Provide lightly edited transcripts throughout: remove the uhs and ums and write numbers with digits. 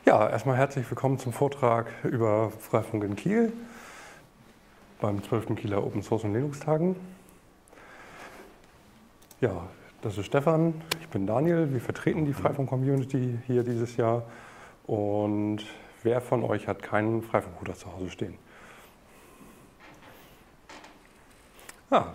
Ja, erstmal herzlich willkommen zum Vortrag über Freifunk in Kiel beim 12. Kieler Open Source und Linux Tagen. Ja, das ist Stefan, ich bin Daniel, wir vertreten die Freifunk-Community hier dieses Jahr. Und wer von euch hat keinen Freifunkrouter zu Hause stehen? Ja,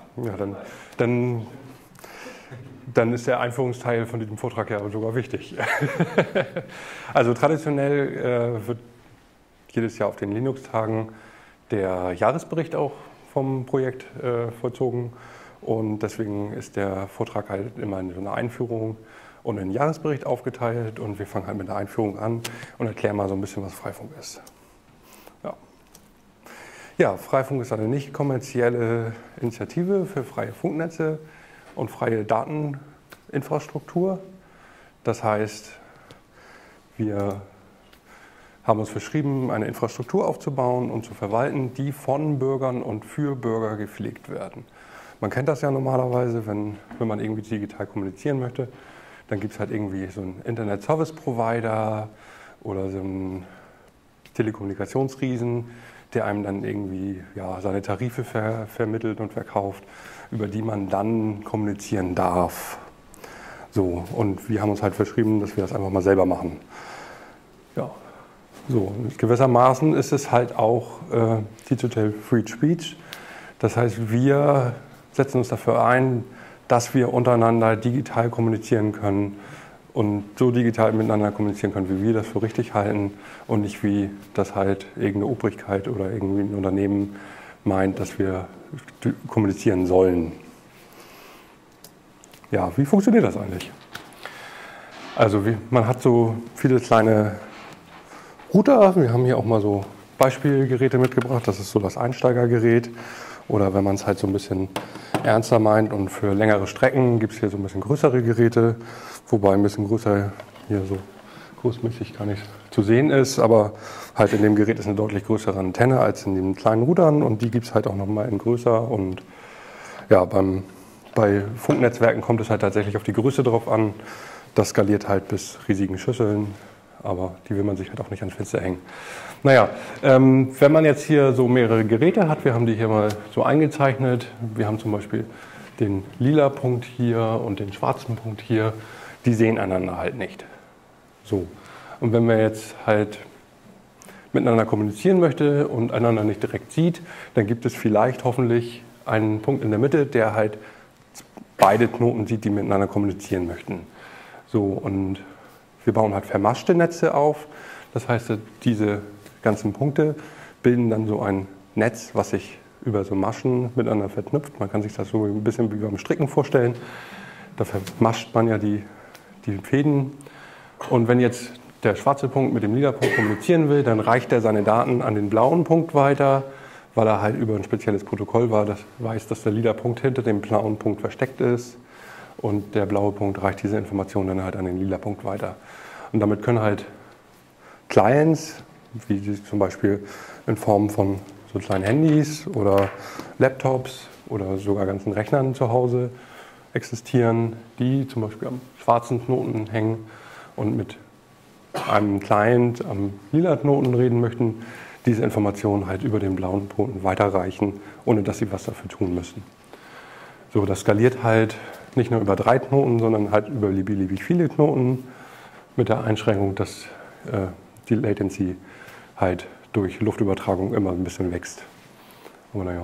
dann ist der Einführungsteil von diesem Vortrag ja sogar wichtig. Also traditionell wird jedes Jahr auf den Linux-Tagen der Jahresbericht auch vom Projekt vollzogen. Und deswegen ist der Vortrag halt immer in so einer Einführung und in einen Jahresbericht aufgeteilt. Und wir fangen halt mit der Einführung an und erklären mal so ein bisschen, was Freifunk ist. Ja, Freifunk ist eine nicht kommerzielle Initiative für freie Funknetze und freie Dateninfrastruktur. Das heißt, wir haben uns verschrieben, eine Infrastruktur aufzubauen und zu verwalten, die von Bürgern und für Bürger gepflegt werden. Man kennt das ja normalerweise, wenn man irgendwie digital kommunizieren möchte, dann gibt es halt irgendwie so einen Internet-Service-Provider oder so einen Telekommunikationsriesen, der einem dann irgendwie seine Tarife vermittelt und verkauft, über die man dann kommunizieren darf. So, und wir haben uns halt verschrieben, dass wir das einfach mal selber machen. Ja, so, gewissermaßen ist es halt auch Digital Free Speech. Das heißt, wir setzen uns dafür ein, dass wir untereinander digital kommunizieren können und so digital miteinander kommunizieren können, wie wir das für richtig halten und nicht wie das halt irgendeine Obrigkeit oder irgendwie ein Unternehmen meint, dass wir kommunizieren sollen. Ja, wie funktioniert das eigentlich? Also man hat so viele kleine Router. Wir haben hier auch mal so Beispielgeräte mitgebracht. Das ist so das Einsteigergerät. Oder wenn man es halt so ein bisschen ernster meint und für längere Strecken gibt es hier so ein bisschen größere Geräte. Wobei ein bisschen größer hier so großmäßig gar nicht zu sehen ist. Aber halt in dem Gerät ist eine deutlich größere Antenne als in den kleinen Routern. Und die gibt es halt auch nochmal in größer. Und ja, bei Funknetzwerken kommt es halt tatsächlich auf die Größe drauf an. Das skaliert halt bis riesigen Schüsseln. Aber die will man sich halt auch nicht ans Fenster hängen. Naja, wenn man jetzt hier so mehrere Geräte hat, wir haben die hier mal so eingezeichnet. Wir haben zum Beispiel den lila Punkt hier und den schwarzen Punkt hier. Die sehen einander halt nicht. So. Und wenn man jetzt halt miteinander kommunizieren möchte und einander nicht direkt sieht, dann gibt es vielleicht hoffentlich einen Punkt in der Mitte, der halt beide Knoten sieht, die miteinander kommunizieren möchten. So, und wir bauen halt vermaschte Netze auf. Das heißt, diese ganzen Punkte bilden dann so ein Netz, was sich über so Maschen miteinander verknüpft. Man kann sich das so ein bisschen wie beim Stricken vorstellen. Da vermascht man ja die Fäden. Und wenn jetzt der schwarze Punkt mit dem lila Punkt kommunizieren will, dann reicht er seine Daten an den blauen Punkt weiter, weil er halt über ein spezielles Protokoll weiß, dass der lila Punkt hinter dem blauen Punkt versteckt ist. Und der blaue Punkt reicht diese Information dann halt an den lila Punkt weiter. Und damit können halt Clients, wie die zum Beispiel in Form von so kleinen Handys oder Laptops oder sogar ganzen Rechnern zu Hause existieren, die zum Beispiel am schwarzen Knoten hängen und mit einem Client am lila Knoten reden möchten, diese Informationen halt über den blauen Knoten weiterreichen, ohne dass sie was dafür tun müssen. So, das skaliert halt nicht nur über 3 Knoten, sondern halt über beliebig viele Knoten mit der Einschränkung, dass die Latency halt durch Luftübertragung immer ein bisschen wächst. Aber naja.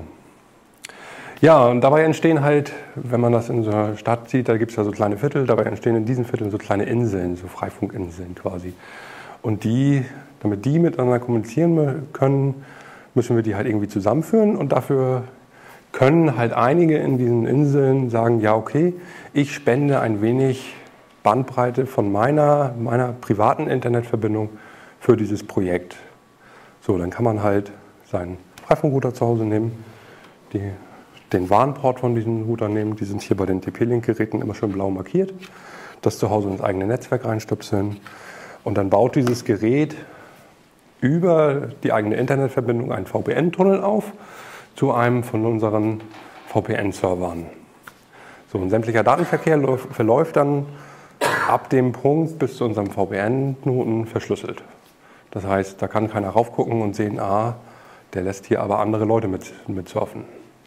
Ja, und dabei entstehen halt, wenn man das in so einer Stadt sieht, da gibt es ja so kleine Viertel, dabei entstehen in diesen Vierteln so kleine Inseln, so Freifunkinseln quasi. Und damit die miteinander kommunizieren können, müssen wir die halt irgendwie zusammenführen und dafür können halt einige in diesen Inseln sagen, ja okay, ich spende ein wenig Bandbreite von meiner privaten Internetverbindung für dieses Projekt. So, dann kann man halt seinen Freifunkrouter zu Hause nehmen, den Warnport von diesen Routern nehmen, die sind hier bei den TP-Link-Geräten immer schön blau markiert, das zu Hause ins eigene Netzwerk reinstöpseln und dann baut dieses Gerät über die eigene Internetverbindung einen VPN-Tunnel auf zu einem von unseren VPN-Servern. So, und sämtlicher Datenverkehr verläuft dann ab dem Punkt bis zu unserem VPN-Knoten verschlüsselt. Das heißt, da kann keiner raufgucken und sehen, der lässt hier aber andere Leute mit surfen.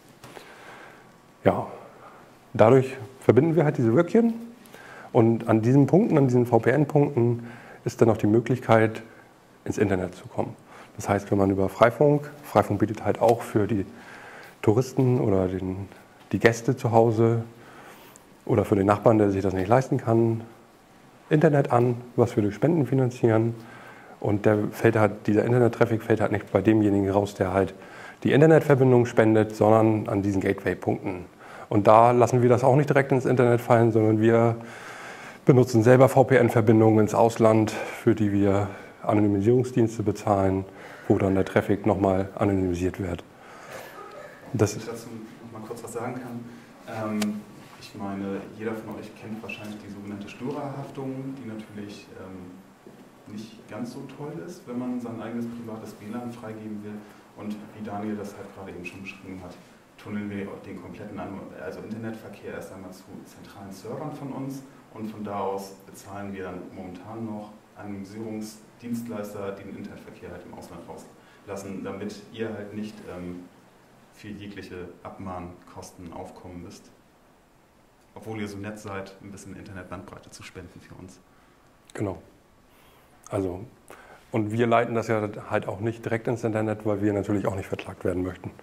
Ja, dadurch verbinden wir halt diese Wölkchen und an diesen Punkten, an diesen VPN-Punkten ist dann auch die Möglichkeit, ins Internet zu kommen. Das heißt, wenn man über Freifunk bietet halt auch für die Touristen oder die Gäste zu Hause oder für den Nachbarn, der sich das nicht leisten kann, Internet an, was wir durch Spenden finanzieren. Und dieser Internet-Traffic fällt halt nicht bei demjenigen raus, der halt die Internetverbindung spendet, sondern an diesen Gateway-Punkten. Und da lassen wir das auch nicht direkt ins Internet fallen, sondern wir benutzen selber VPN-Verbindungen ins Ausland, für die wir Anonymisierungsdienste bezahlen, wo dann der Traffic nochmal anonymisiert wird. Wenn ich dazu noch mal kurz was sagen kann. Ich meine, jeder von euch kennt wahrscheinlich die sogenannte Störerhaftung, die natürlich nicht ganz so toll ist, wenn man sein eigenes privates WLAN freigeben will. Und wie Daniel das halt gerade eben schon beschrieben hat, tunneln wir den kompletten Internetverkehr erst einmal zu zentralen Servern von uns und von da aus bezahlen wir dann momentan noch Anonymisierungsdienstleister, die den Internetverkehr halt im Ausland rauslassen, damit ihr halt nicht für jegliche Abmahnkosten aufkommen müsst. Obwohl ihr so nett seid, ein bisschen Internetbandbreite zu spenden für uns. Genau. Also, und wir leiten das ja halt auch nicht direkt ins Internet, weil wir natürlich auch nicht verklagt werden möchten.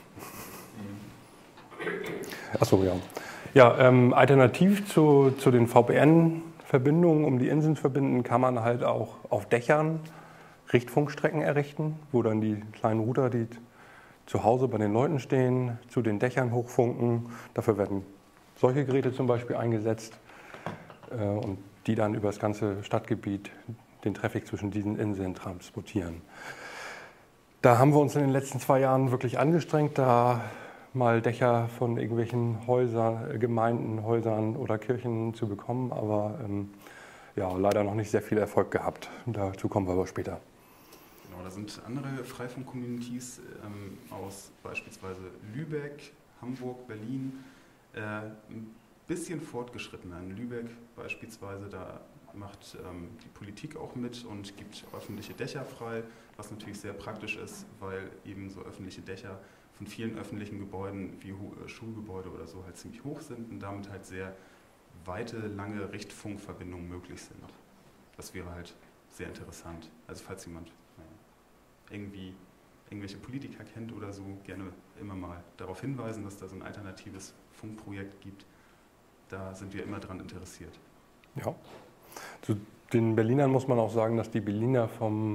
Achso, ja. Ja, alternativ zu den VPN-Verbindungen, um die Inseln zu verbinden, kann man halt auch auf Dächern Richtfunkstrecken errichten, wo dann die kleinen Router, die zu Hause bei den Leuten stehen, zu den Dächern hochfunken. Dafür werden solche Geräte zum Beispiel eingesetzt und die dann über das ganze Stadtgebiet den Traffic zwischen diesen Inseln transportieren. Da haben wir uns in den letzten 2 Jahren wirklich angestrengt, da mal Dächer von irgendwelchen Häusern, Gemeinden, Häusern oder Kirchen zu bekommen, aber leider noch nicht sehr viel Erfolg gehabt. Dazu kommen wir aber später. Genau, da sind andere Freifunk-Communities aus beispielsweise Lübeck, Hamburg, Berlin ein bisschen fortgeschrittener. In Lübeck beispielsweise, da macht die Politik auch mit und gibt öffentliche Dächer frei, was natürlich sehr praktisch ist, weil eben so öffentliche Dächer von vielen öffentlichen Gebäuden wie Schulgebäude oder so halt ziemlich hoch sind und damit halt sehr weite, lange Richtfunkverbindungen möglich sind. Das wäre halt sehr interessant. Also falls jemand irgendwelche Politiker kennt oder so, gerne immer mal darauf hinweisen, dass da so ein alternatives Funkprojekt gibt. Da sind wir immer dran interessiert. Ja. Zu den Berlinern muss man auch sagen, dass die Berliner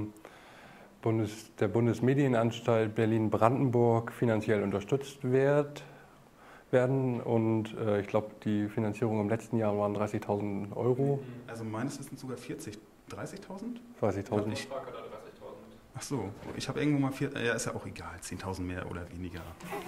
der Bundesmedienanstalt Berlin-Brandenburg finanziell unterstützt werden. Und ich glaube, die Finanzierung im letzten Jahr waren 30.000 Euro. Also meines Wissens sogar 30.000? 30.000. Ach so, ich habe irgendwo mal ja, ist ja auch egal, 10.000 mehr oder weniger.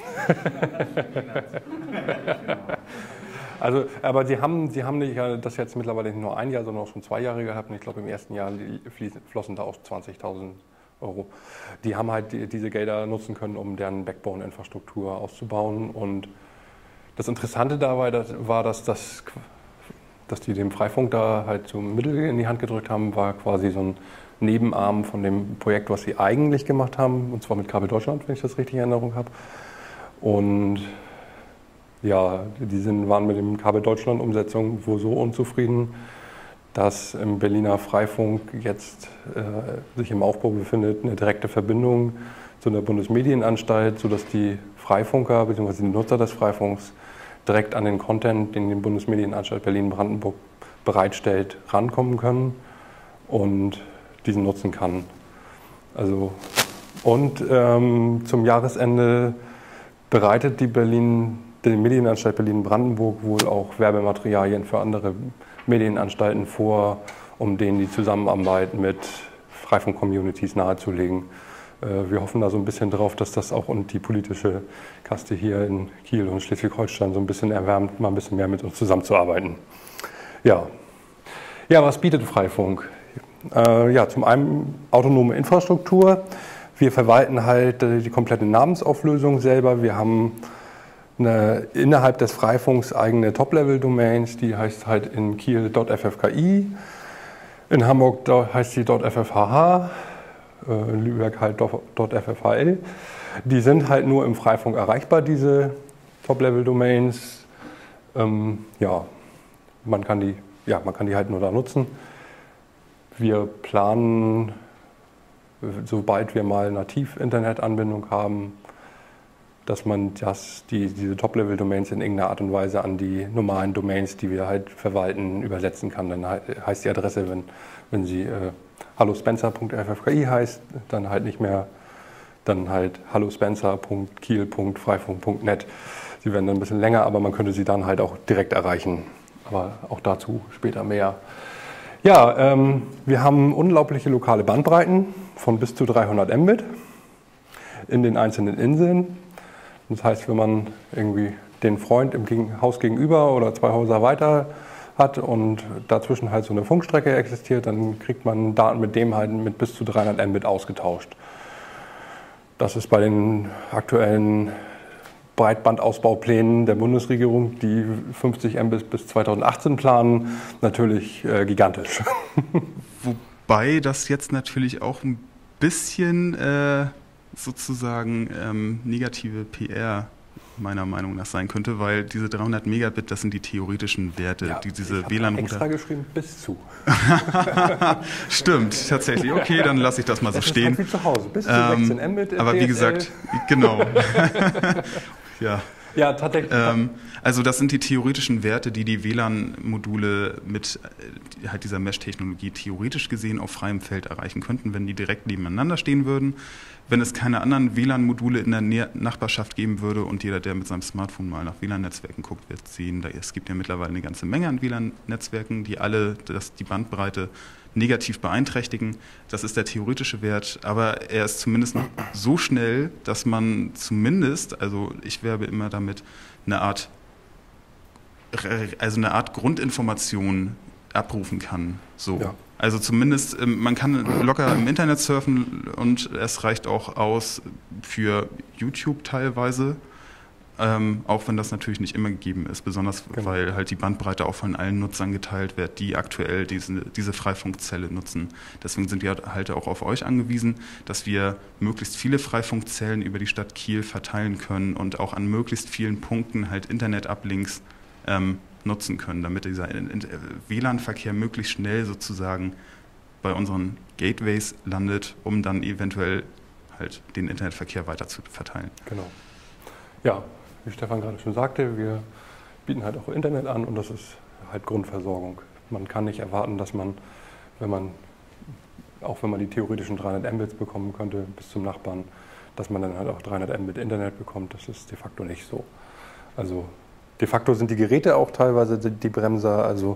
Also, aber Sie haben nicht das jetzt mittlerweile nicht nur 1 Jahr, sondern auch schon 2 Jahre gehabt. Und ich glaube, im ersten Jahr flossen da auch 20.000 Euro. Die haben halt diese Gelder nutzen können, um deren Backbone-Infrastruktur auszubauen. Und das Interessante dabei war, dass die dem Freifunk da halt so Mittel in die Hand gedrückt haben, war quasi so ein Nebenarm von dem Projekt, was sie eigentlich gemacht haben, und zwar mit Kabel Deutschland, wenn ich das richtig in Erinnerung habe. Und ja, waren mit dem Kabel Deutschland-Umsetzung wohl so unzufrieden, dass im Berliner Freifunk jetzt sich im Aufbau befindet, eine direkte Verbindung zu der Bundesmedienanstalt, sodass die Freifunker bzw. die Nutzer des Freifunks direkt an den Content, den die Bundesmedienanstalt Berlin-Brandenburg bereitstellt, rankommen können und diesen nutzen kann. Also, und zum Jahresende bereitet die Medienanstalt Berlin-Brandenburg wohl auch Werbematerialien für andere Medienanstalten vor, um denen die Zusammenarbeit mit Freifunk-Communities nahezulegen. Wir hoffen da so ein bisschen drauf, dass das auch und die politische Kaste hier in Kiel und Schleswig-Holstein so ein bisschen erwärmt, mal ein bisschen mehr mit uns zusammenzuarbeiten. Ja, was bietet Freifunk? Zum einen autonome Infrastruktur. Wir verwalten halt die komplette Namensauflösung selber. Wir haben innerhalb des Freifunks eigene Top-Level-Domains, die heißt halt in Kiel .ffki, in Hamburg heißt sie .ffhh in Lübeck halt .ffhl. Die sind halt nur im Freifunk erreichbar, diese Top-Level-Domains. Ja, man kann die halt nur da nutzen. Wir planen, sobald wir mal Nativ-Internet-Anbindung haben, dass man diese Top-Level-Domains in irgendeiner Art und Weise an die normalen Domains, die wir halt verwalten, übersetzen kann. Dann heißt die Adresse, wenn sie hallospencer.ffki heißt, dann halt nicht mehr, dann halt hallospencer.kiel.freifunk.net. Sie werden dann ein bisschen länger, aber man könnte sie dann halt auch direkt erreichen. Aber auch dazu später mehr. Ja, wir haben unglaubliche lokale Bandbreiten von bis zu 300 Mbit in den einzelnen Inseln. Das heißt, wenn man irgendwie den Freund im Haus gegenüber oder 2 Häuser weiter hat und dazwischen halt so eine Funkstrecke existiert, dann kriegt man Daten mit dem halt mit bis zu 300 Mbit ausgetauscht. Das ist bei den aktuellen Breitbandausbauplänen der Bundesregierung, die 50 Mbit bis 2018 planen, natürlich gigantisch. Wobei das jetzt natürlich auch ein bisschen sozusagen negative PR meiner Meinung nach sein könnte, weil diese 300 Megabit, das sind die theoretischen Werte, ja, die diese WLAN-Router... WLAN-Router... extra geschrieben, bis zu. Stimmt, tatsächlich. Okay, dann lasse ich das mal so stehen. Das ist halt wie zu Hause, bis zu 16 Mbit. Aber wie gesagt, genau. Ja. Ja, tatsächlich. Also das sind die theoretischen Werte, die WLAN-Module mit halt dieser Mesh-Technologie theoretisch gesehen auf freiem Feld erreichen könnten, wenn die direkt nebeneinander stehen würden. Wenn es keine anderen WLAN-Module in der Nachbarschaft geben würde und jeder, der mit seinem Smartphone mal nach WLAN-Netzwerken guckt, wird sehen, es gibt ja mittlerweile eine ganze Menge an WLAN-Netzwerken, die alle die Bandbreite negativ beeinträchtigen. Das ist der theoretische Wert, aber er ist zumindest so schnell, dass man zumindest, also ich werbe immer damit, eine Art Grundinformation abrufen kann. So. Ja. Also zumindest, man kann locker im Internet surfen und es reicht auch aus für YouTube teilweise. Auch wenn das natürlich nicht immer gegeben ist, besonders weil halt die Bandbreite auch von allen Nutzern geteilt wird, die aktuell diese Freifunkzelle nutzen. Deswegen sind wir halt auch auf euch angewiesen, dass wir möglichst viele Freifunkzellen über die Stadt Kiel verteilen können und auch an möglichst vielen Punkten halt Internet-Uplinks nutzen können, damit dieser WLAN-Verkehr möglichst schnell sozusagen bei unseren Gateways landet, um dann eventuell halt den Internetverkehr weiter zu verteilen. Genau. Ja. Wie Stefan gerade schon sagte, wir bieten halt auch Internet an und das ist halt Grundversorgung. Man kann nicht erwarten, dass man, wenn man die theoretischen 300 Mbits bekommen könnte bis zum Nachbarn, dass man dann halt auch 300 Mbit Internet bekommt. Das ist de facto nicht so. Also de facto sind die Geräte auch teilweise die Bremser. Also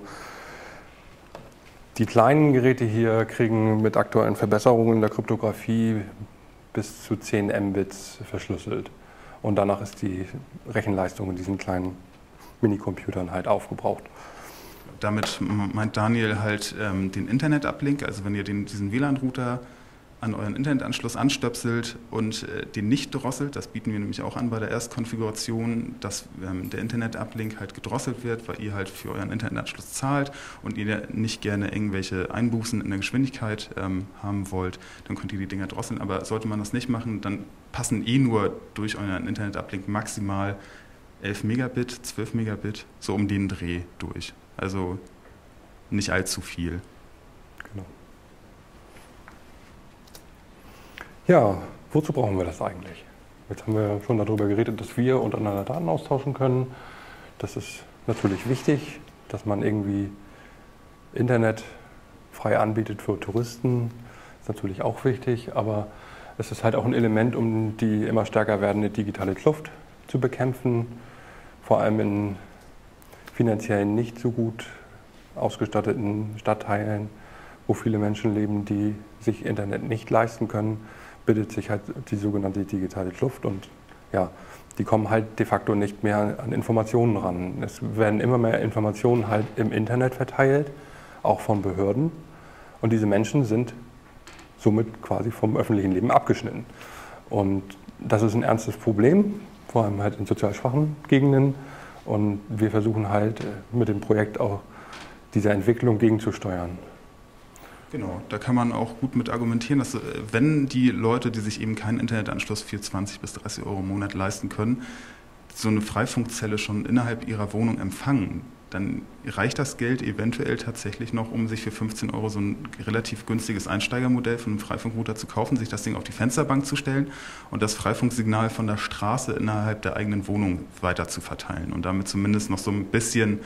die kleinen Geräte hier kriegen mit aktuellen Verbesserungen in der Kryptographie bis zu 10 Mbits verschlüsselt. Und danach ist die Rechenleistung in diesen kleinen Minicomputern halt aufgebraucht. Damit meint Daniel halt den Internet-Uplink, also wenn ihr diesen WLAN-Router an euren Internetanschluss anstöpselt und den nicht drosselt, das bieten wir nämlich auch an bei der Erstkonfiguration, dass der Internet-Uplink halt gedrosselt wird, weil ihr halt für euren Internetanschluss zahlt und ihr nicht gerne irgendwelche Einbußen in der Geschwindigkeit haben wollt, dann könnt ihr die Dinger drosseln. Aber sollte man das nicht machen, dann passen nur durch euren Internet-Uplink maximal 11 Megabit, 12 Megabit, so um den Dreh durch. Also nicht allzu viel. Genau. Ja, wozu brauchen wir das eigentlich? Jetzt haben wir schon darüber geredet, dass wir untereinander Daten austauschen können. Das ist natürlich wichtig, dass man irgendwie Internet frei anbietet für Touristen. Das ist natürlich auch wichtig, aber es ist halt auch ein Element, um die immer stärker werdende digitale Kluft zu bekämpfen, vor allem in finanziell nicht so gut ausgestatteten Stadtteilen, wo viele Menschen leben, die sich Internet nicht leisten können, bildet sich halt die sogenannte digitale Kluft und ja, die kommen halt de facto nicht mehr an Informationen ran. Es werden immer mehr Informationen halt im Internet verteilt, auch von Behörden und diese Menschen sind somit quasi vom öffentlichen Leben abgeschnitten. Und das ist ein ernstes Problem, vor allem halt in sozial schwachen Gegenden und wir versuchen halt mit dem Projekt auch dieser Entwicklung gegenzusteuern. Genau, da kann man auch gut mit argumentieren, dass wenn die Leute, die sich eben keinen Internetanschluss für 20 bis 30 Euro im Monat leisten können, so eine Freifunkzelle schon innerhalb ihrer Wohnung empfangen, dann reicht das Geld eventuell tatsächlich noch, um sich für 15 Euro so ein relativ günstiges Einsteigermodell von einem Freifunkrouter zu kaufen, sich das Ding auf die Fensterbank zu stellen und das Freifunksignal von der Straße innerhalb der eigenen Wohnung weiter zu verteilen und damit zumindest noch so ein bisschen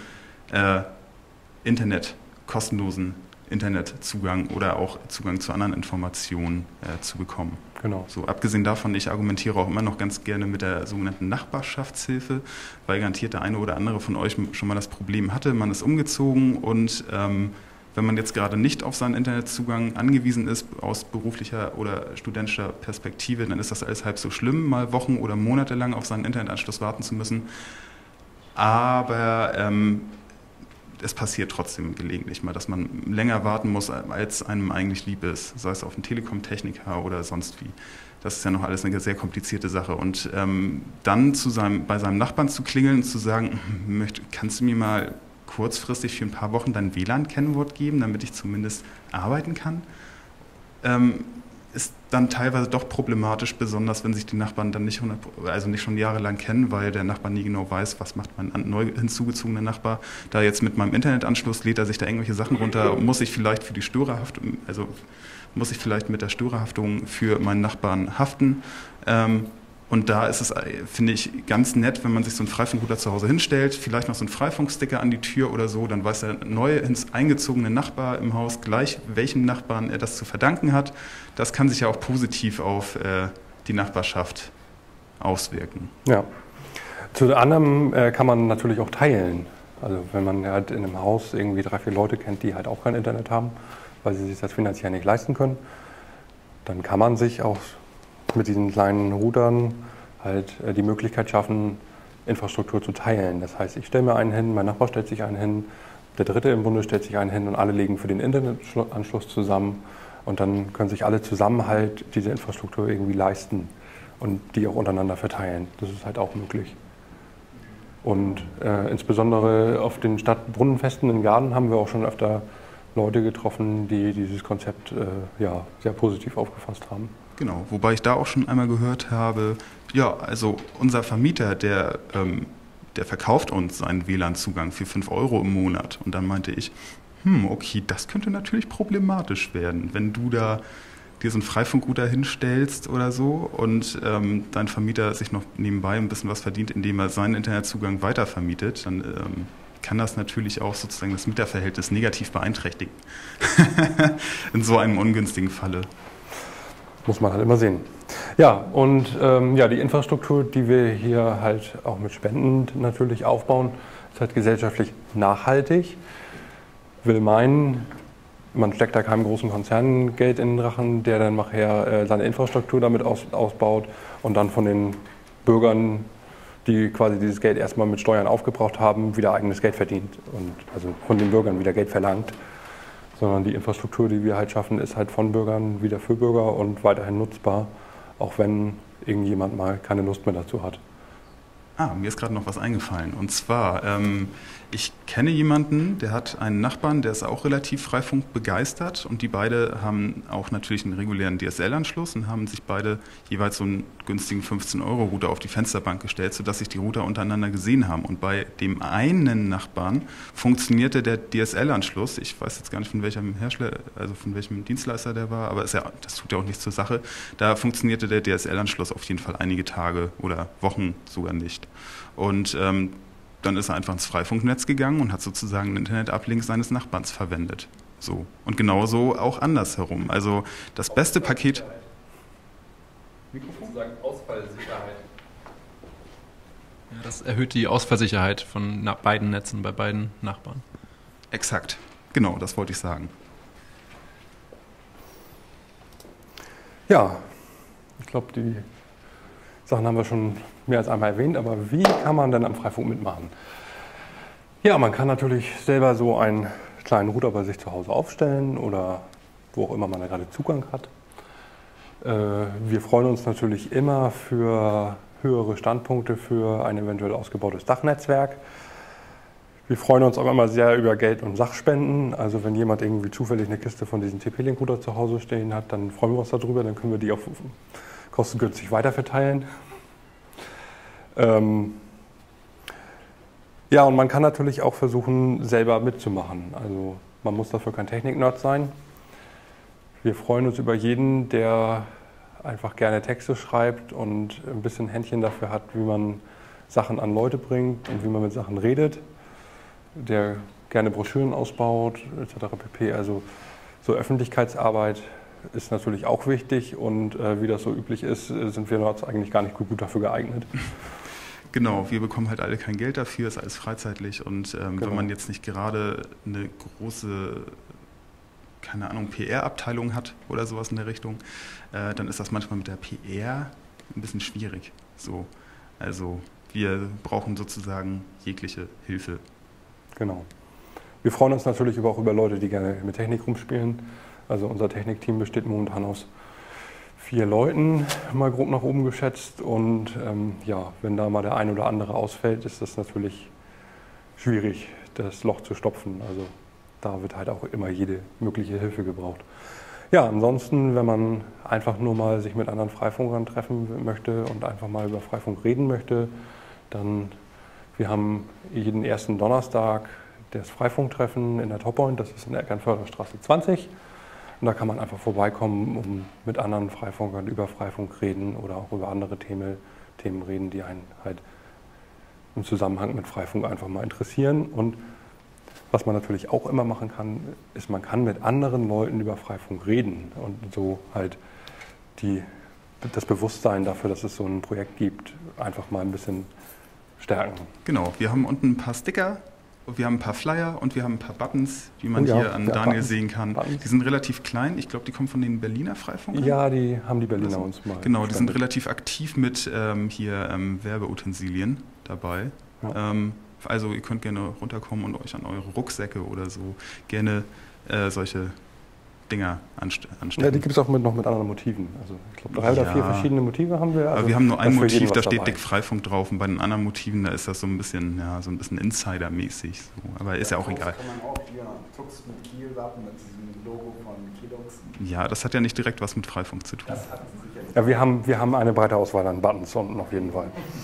kostenlosen Internetzugang oder auch Zugang zu anderen Informationen zu bekommen. Genau. So, abgesehen davon, ich argumentiere auch immer noch ganz gerne mit der sogenannten Nachbarschaftshilfe, weil garantiert der eine oder andere von euch schon mal das Problem hatte, man ist umgezogen und wenn man jetzt gerade nicht auf seinen Internetzugang angewiesen ist, aus beruflicher oder studentischer Perspektive, dann ist das alles halb so schlimm, mal Wochen oder Monate lang auf seinen Internetanschluss warten zu müssen. Aber es passiert trotzdem gelegentlich mal, dass man länger warten muss, als einem eigentlich lieb ist, sei es auf einen Telekom-Techniker oder sonst wie. Das ist ja noch alles eine sehr komplizierte Sache. Und dann bei seinem Nachbarn zu klingeln und zu sagen, kannst du mir mal kurzfristig für ein paar Wochen dein WLAN-Kennwort geben, damit ich zumindest arbeiten kann, ist dann teilweise doch problematisch, besonders wenn sich die Nachbarn dann nicht schon jahrelang kennen, weil der Nachbar nie genau weiß, was macht mein neu hinzugezogener Nachbar. Da jetzt mit meinem Internetanschluss lädt er sich da irgendwelche Sachen runter, muss ich vielleicht mit der Störerhaftung für meinen Nachbarn haften. Und da ist es, finde ich, ganz nett, wenn man sich so einen Freifunkrouter zu Hause hinstellt, vielleicht noch so einen Freifunksticker an die Tür oder so, dann weiß der neue eingezogene Nachbar im Haus gleich, welchem Nachbarn er das zu verdanken hat. Das kann sich ja auch positiv auf die Nachbarschaft auswirken. Ja. Zu anderem kann man natürlich auch teilen. Also wenn man halt in einem Haus irgendwie 3, 4 Leute kennt, die halt auch kein Internet haben, weil sie sich das finanziell nicht leisten können, dann kann man sich auch mit diesen kleinen Routern halt die Möglichkeit schaffen, Infrastruktur zu teilen. Das heißt, ich stelle mir einen hin, mein Nachbar stellt sich einen hin, der Dritte im Bunde stellt sich einen hin und alle legen für den Internetanschluss zusammen und dann können sich alle zusammen halt diese Infrastruktur irgendwie leisten und die auch untereinander verteilen. Das ist halt auch möglich. Und insbesondere auf den Stadtbrunnenfesten in Gaden haben wir auch schon öfter Leute getroffen, die dieses Konzept sehr positiv aufgefasst haben. Genau, wobei ich da auch schon einmal gehört habe, ja, also unser Vermieter, der verkauft uns seinen WLAN-Zugang für 5 Euro im Monat. Und dann meinte ich, okay, das könnte natürlich problematisch werden, wenn du da dir so einen Freifunkrouter hinstellst oder so und dein Vermieter sich noch nebenbei ein bisschen was verdient, indem er seinen Internetzugang weitervermietet, dann kann das natürlich auch sozusagen das Mieterverhältnis negativ beeinträchtigen. In so einem ungünstigen Falle. Muss man halt immer sehen. Ja, und die Infrastruktur, die wir hier halt auch mit Spenden natürlich aufbauen, ist halt gesellschaftlich nachhaltig. Will meinen, man steckt da keinem großen Konzern Geld in den Rachen, der dann nachher seine Infrastruktur damit ausbaut und dann von den Bürgern, die quasi dieses Geld erstmal mit Steuern aufgebraucht haben, wieder eigenes Geld verdient und also von den Bürgern wieder Geld verlangt. Sondern die Infrastruktur, die wir halt schaffen, ist halt von Bürgern wieder für Bürger und weiterhin nutzbar, auch wenn irgendjemand mal keine Lust mehr dazu hat. Mir ist gerade noch was eingefallen. Und zwar, ich kenne jemanden, der hat einen Nachbarn, der ist auch relativ Freifunk begeistert und die beide haben auch natürlich einen regulären DSL-Anschluss und haben sich beide jeweils so einen günstigen 15-Euro-Router auf die Fensterbank gestellt, sodass sich die Router untereinander gesehen haben. Und bei dem einen Nachbarn funktionierte der DSL-Anschluss, ich weiß jetzt gar nicht von welchem Hersteller, also von welchem Dienstleister der war, aber das tut ja auch nichts zur Sache, da funktionierte der DSL-Anschluss auf jeden Fall einige Tage oder Wochen sogar nicht. Und dann ist er einfach ins Freifunknetz gegangen und hat sozusagen den Internet-Uplink seines Nachbarns verwendet. So. Und genauso auch andersherum. Also das beste Paket... Mikrofon? Sozusagen Ausfallsicherheit. Ja, das erhöht die Ausfallsicherheit von beiden Netzen bei beiden Nachbarn. Exakt. Genau, das wollte ich sagen. Ja, ich glaube, die Sachen haben wir schon mehr als einmal erwähnt, aber wie kann man denn am Freifunk mitmachen? Ja, man kann natürlich selber so einen kleinen Router bei sich zu Hause aufstellen oder wo auch immer man da gerade Zugang hat. Wir freuen uns natürlich immer für höhere Standpunkte für ein eventuell ausgebautes Dachnetzwerk. Wir freuen uns auch immer sehr über Geld- und Sachspenden. Also wenn jemand irgendwie zufällig eine Kiste von diesem TP-Link-Router zu Hause stehen hat, dann freuen wir uns darüber. Dann können wir die auch kostengünstig weiterverteilen. Ja, und man kann natürlich auch versuchen, selber mitzumachen. Also man muss dafür kein Technik-Nerd sein. Wir freuen uns über jeden, der einfach gerne Texte schreibt und ein bisschen Händchen dafür hat, wie man Sachen an Leute bringt und wie man mit Sachen redet. Der gerne Broschüren ausbaut, etc. pp. Also so Öffentlichkeitsarbeit ist natürlich auch wichtig und wie das so üblich ist, sind wir eigentlich gar nicht gut dafür geeignet. Genau, wir bekommen halt alle kein Geld dafür, ist alles freizeitlich und Genau. wenn man jetzt nicht gerade eine große, keine Ahnung, PR-Abteilung hat oder sowas in der Richtung, dann ist das manchmal mit der PR ein bisschen schwierig. So, also wir brauchen sozusagen jegliche Hilfe. Genau. Wir freuen uns natürlich auch über Leute, die gerne mit Technik rumspielen. Also unser Technikteam besteht momentan aus 4 Leuten, mal grob nach oben geschätzt. Und ja, wenn da mal der ein oder andere ausfällt, ist das natürlich schwierig, das Loch zu stopfen. Also da wird halt auch immer jede mögliche Hilfe gebraucht. Ja, ansonsten, wenn man einfach nur mal sich mit anderen Freifunkern treffen möchte und einfach mal über Freifunk reden möchte, dann wir haben jeden ersten Donnerstag das Freifunktreffen in der Toppoint, das ist in der Eckernförderstraße 20. Und da kann man einfach vorbeikommen, um mit anderen Freifunkern über Freifunk reden oder auch über andere Themen reden, die einen halt im Zusammenhang mit Freifunk einfach mal interessieren. Und was man natürlich auch immer machen kann, ist, man kann mit anderen Leuten über Freifunk reden und so halt das Bewusstsein dafür, dass es so ein Projekt gibt, einfach mal ein bisschen stärken. Genau, wir haben unten ein paar Sticker. Wir haben ein paar Flyer und wir haben ein paar Buttons, die man hier an Daniel Buttons, sehen kann. Buttons. Die sind relativ klein. Ich glaube, die kommen von den Berliner Freifunkern. Ja, die haben die Berliner Also, uns mal. Genau, die sind gespendet. relativ aktiv mit Werbeutensilien dabei. Ja. Also ihr könnt gerne runterkommen und euch an eure Rucksäcke oder so gerne solche Dinger anstecken. Ja, die gibt es auch noch mit anderen Motiven. Also ich glaube, 3 oder 4 verschiedene Motive haben wir. Also aber wir haben nur ein da ist für jeden Motiv, da was steht dabei. dick Freifunk drauf und bei den anderen Motiven, da ist das so ein bisschen Insider-mäßig. So. Aber ist ja auch egal. Kann man auch hier Tux mit Kiel-Wappen mit diesem Logo von Kielux. Ja, das hat ja nicht direkt was mit Freifunk zu tun. Das hatten sie sicherlich. Ja, wir haben eine breite Auswahl an Buttons unten auf jeden Fall.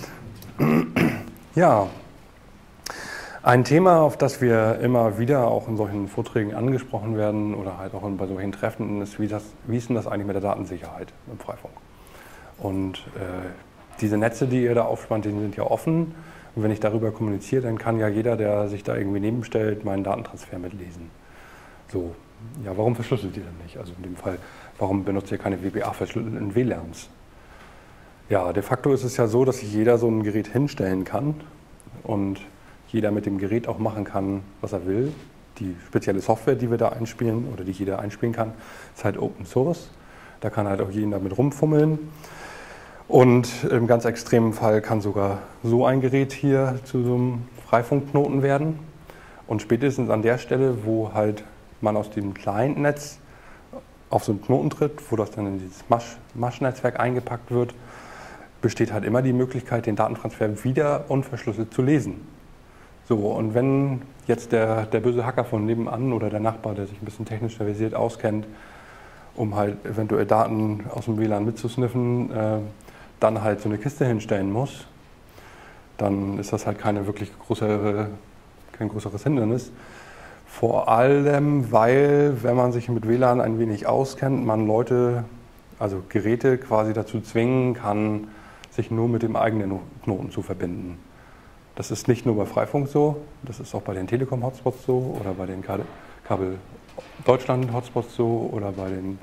Ja, ein Thema, auf das wir immer wieder auch in solchen Vorträgen angesprochen werden oder halt auch bei solchen Treffen, ist, wie ist denn das eigentlich mit der Datensicherheit im Freifunk? Und diese Netze, die ihr da aufspannt, die sind ja offen. Und wenn ich darüber kommuniziere, dann kann ja jeder, der sich da irgendwie nebenstellt, meinen Datentransfer mitlesen. So, ja, warum verschlüsselt ihr denn nicht? Also in dem Fall, warum benutzt ihr keine WPA-verschlüsselten WLANs? Ja, de facto ist es ja so, dass sich jeder so ein Gerät hinstellen kann und jeder mit dem Gerät auch machen kann, was er will. Die spezielle Software, die wir da einspielen oder die jeder einspielen kann, ist halt Open Source. Da kann halt auch jeder damit rumfummeln. Und im ganz extremen Fall kann sogar so ein Gerät hier zu so einem Freifunkknoten werden. Und spätestens an der Stelle, wo halt man aus dem Client-Netz auf so einen Knoten tritt, wo das dann in dieses Masch-Netzwerk eingepackt wird, besteht halt immer die Möglichkeit, den Datentransfer wieder unverschlüsselt zu lesen. So, und wenn jetzt der böse Hacker von nebenan oder der Nachbar, der sich ein bisschen technisch versiert auskennt, um halt eventuell Daten aus dem WLAN mitzusniffen, dann halt so eine Kiste hinstellen muss, dann ist das halt kein größeres Hindernis. Vor allem, weil, wenn man sich mit WLAN ein wenig auskennt, man Leute, also Geräte quasi dazu zwingen kann, sich nur mit dem eigenen Knoten zu verbinden. Das ist nicht nur bei Freifunk so, das ist auch bei den Telekom-Hotspots so oder bei den Kabel Deutschland-Hotspots so oder bei den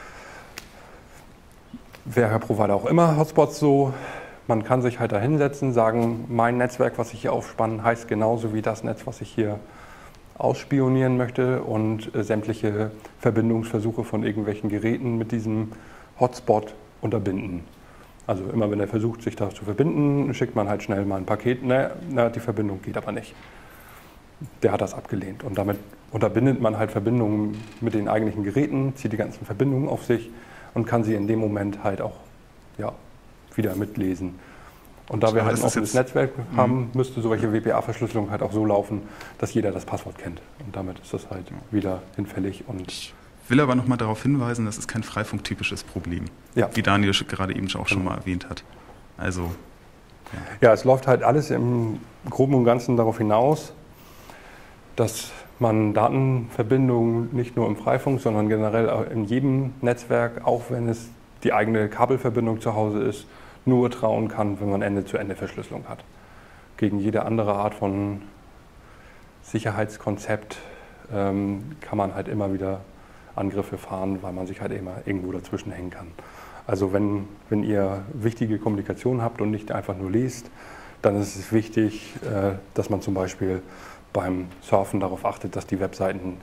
welcher Provider auch immer Hotspots so. Man kann sich halt da hinsetzen, sagen, mein Netzwerk, was ich hier aufspanne, heißt genauso wie das Netz, was ich hier ausspionieren möchte und sämtliche Verbindungsversuche von irgendwelchen Geräten mit diesem Hotspot unterbinden. Also immer wenn er versucht, sich da zu verbinden, schickt man halt schnell mal ein Paket. Die Verbindung geht aber nicht. Der hat das abgelehnt. Und damit unterbindet man halt Verbindungen mit den eigentlichen Geräten, zieht die ganzen Verbindungen auf sich und kann sie in dem Moment halt auch wieder mitlesen. Und da wir Aber halt ein das ist offenes jetzt- Netzwerk haben, müsste solche WPA-Verschlüsselung halt auch so laufen, dass jeder das Passwort kennt. Und damit ist das halt wieder hinfällig. Und Ich will aber noch mal darauf hinweisen, das ist kein Freifunk-typisches Problem, ja. wie Daniel gerade eben auch schon mal erwähnt hat. Also, Ja, es läuft halt alles im Groben und Ganzen darauf hinaus, dass man Datenverbindungen nicht nur im Freifunk, sondern generell auch in jedem Netzwerk, auch wenn es die eigene Kabelverbindung zu Hause ist, nur trauen kann, wenn man Ende-zu-Ende-Verschlüsselung hat. Gegen jede andere Art von Sicherheitskonzept kann man halt immer wieder Angriffe fahren, weil man sich halt immer irgendwo dazwischen hängen kann. Also wenn ihr wichtige Kommunikation habt und nicht einfach nur liest, dann ist es wichtig, dass man zum Beispiel beim Surfen darauf achtet, dass die Webseiten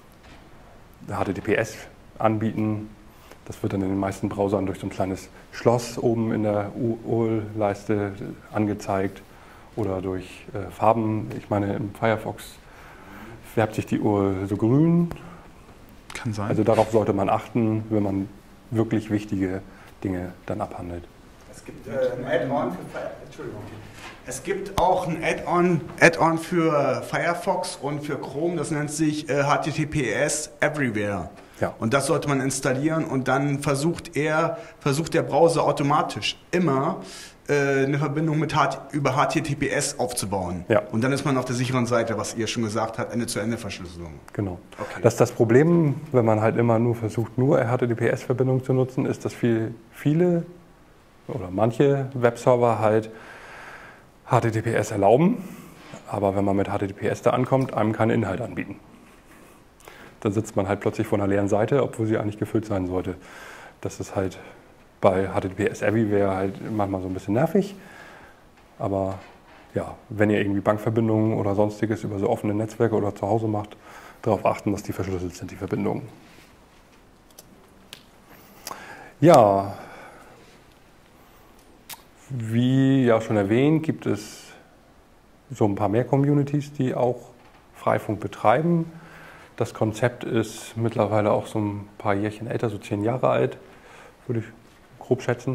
HTTPS anbieten. Das wird dann in den meisten Browsern durch so ein kleines Schloss oben in der URL-Leiste angezeigt oder durch Farben. Ich meine, im Firefox färbt sich die URL so grün. kann sein. Also darauf sollte man achten, wenn man wirklich wichtige Dinge dann abhandelt. Es gibt ein Add-on für Entschuldigung. Es gibt auch ein Add-on für Firefox und für Chrome, das nennt sich HTTPS Everywhere. Ja. Und das sollte man installieren und dann versucht der Browser automatisch immer eine Verbindung über HTTPS aufzubauen. Ja. Und dann ist man auf der sicheren Seite, was ihr schon gesagt habt, Ende-zu-Ende-Verschlüsselung. Genau. Okay. Das ist das Problem, wenn man halt immer nur versucht, nur HTTPS-Verbindung zu nutzen, ist, dass viele oder manche Webserver halt HTTPS erlauben, aber wenn man mit HTTPS da ankommt, einem keinen Inhalt anbieten. Dann sitzt man halt plötzlich vor einer leeren Seite, obwohl sie eigentlich gefüllt sein sollte. Das ist halt bei HTTPS Everywhere halt manchmal so ein bisschen nervig. Aber ja, wenn ihr irgendwie Bankverbindungen oder sonstiges über so offene Netzwerke oder zu Hause macht, darauf achten, dass die verschlüsselt sind, die Verbindungen. Ja, wie ja schon erwähnt, gibt es so ein paar mehr Communities, die auch Freifunk betreiben. Das Konzept ist mittlerweile auch so ein paar Jährchen älter, so 10 Jahre alt, würde ich grob schätzen.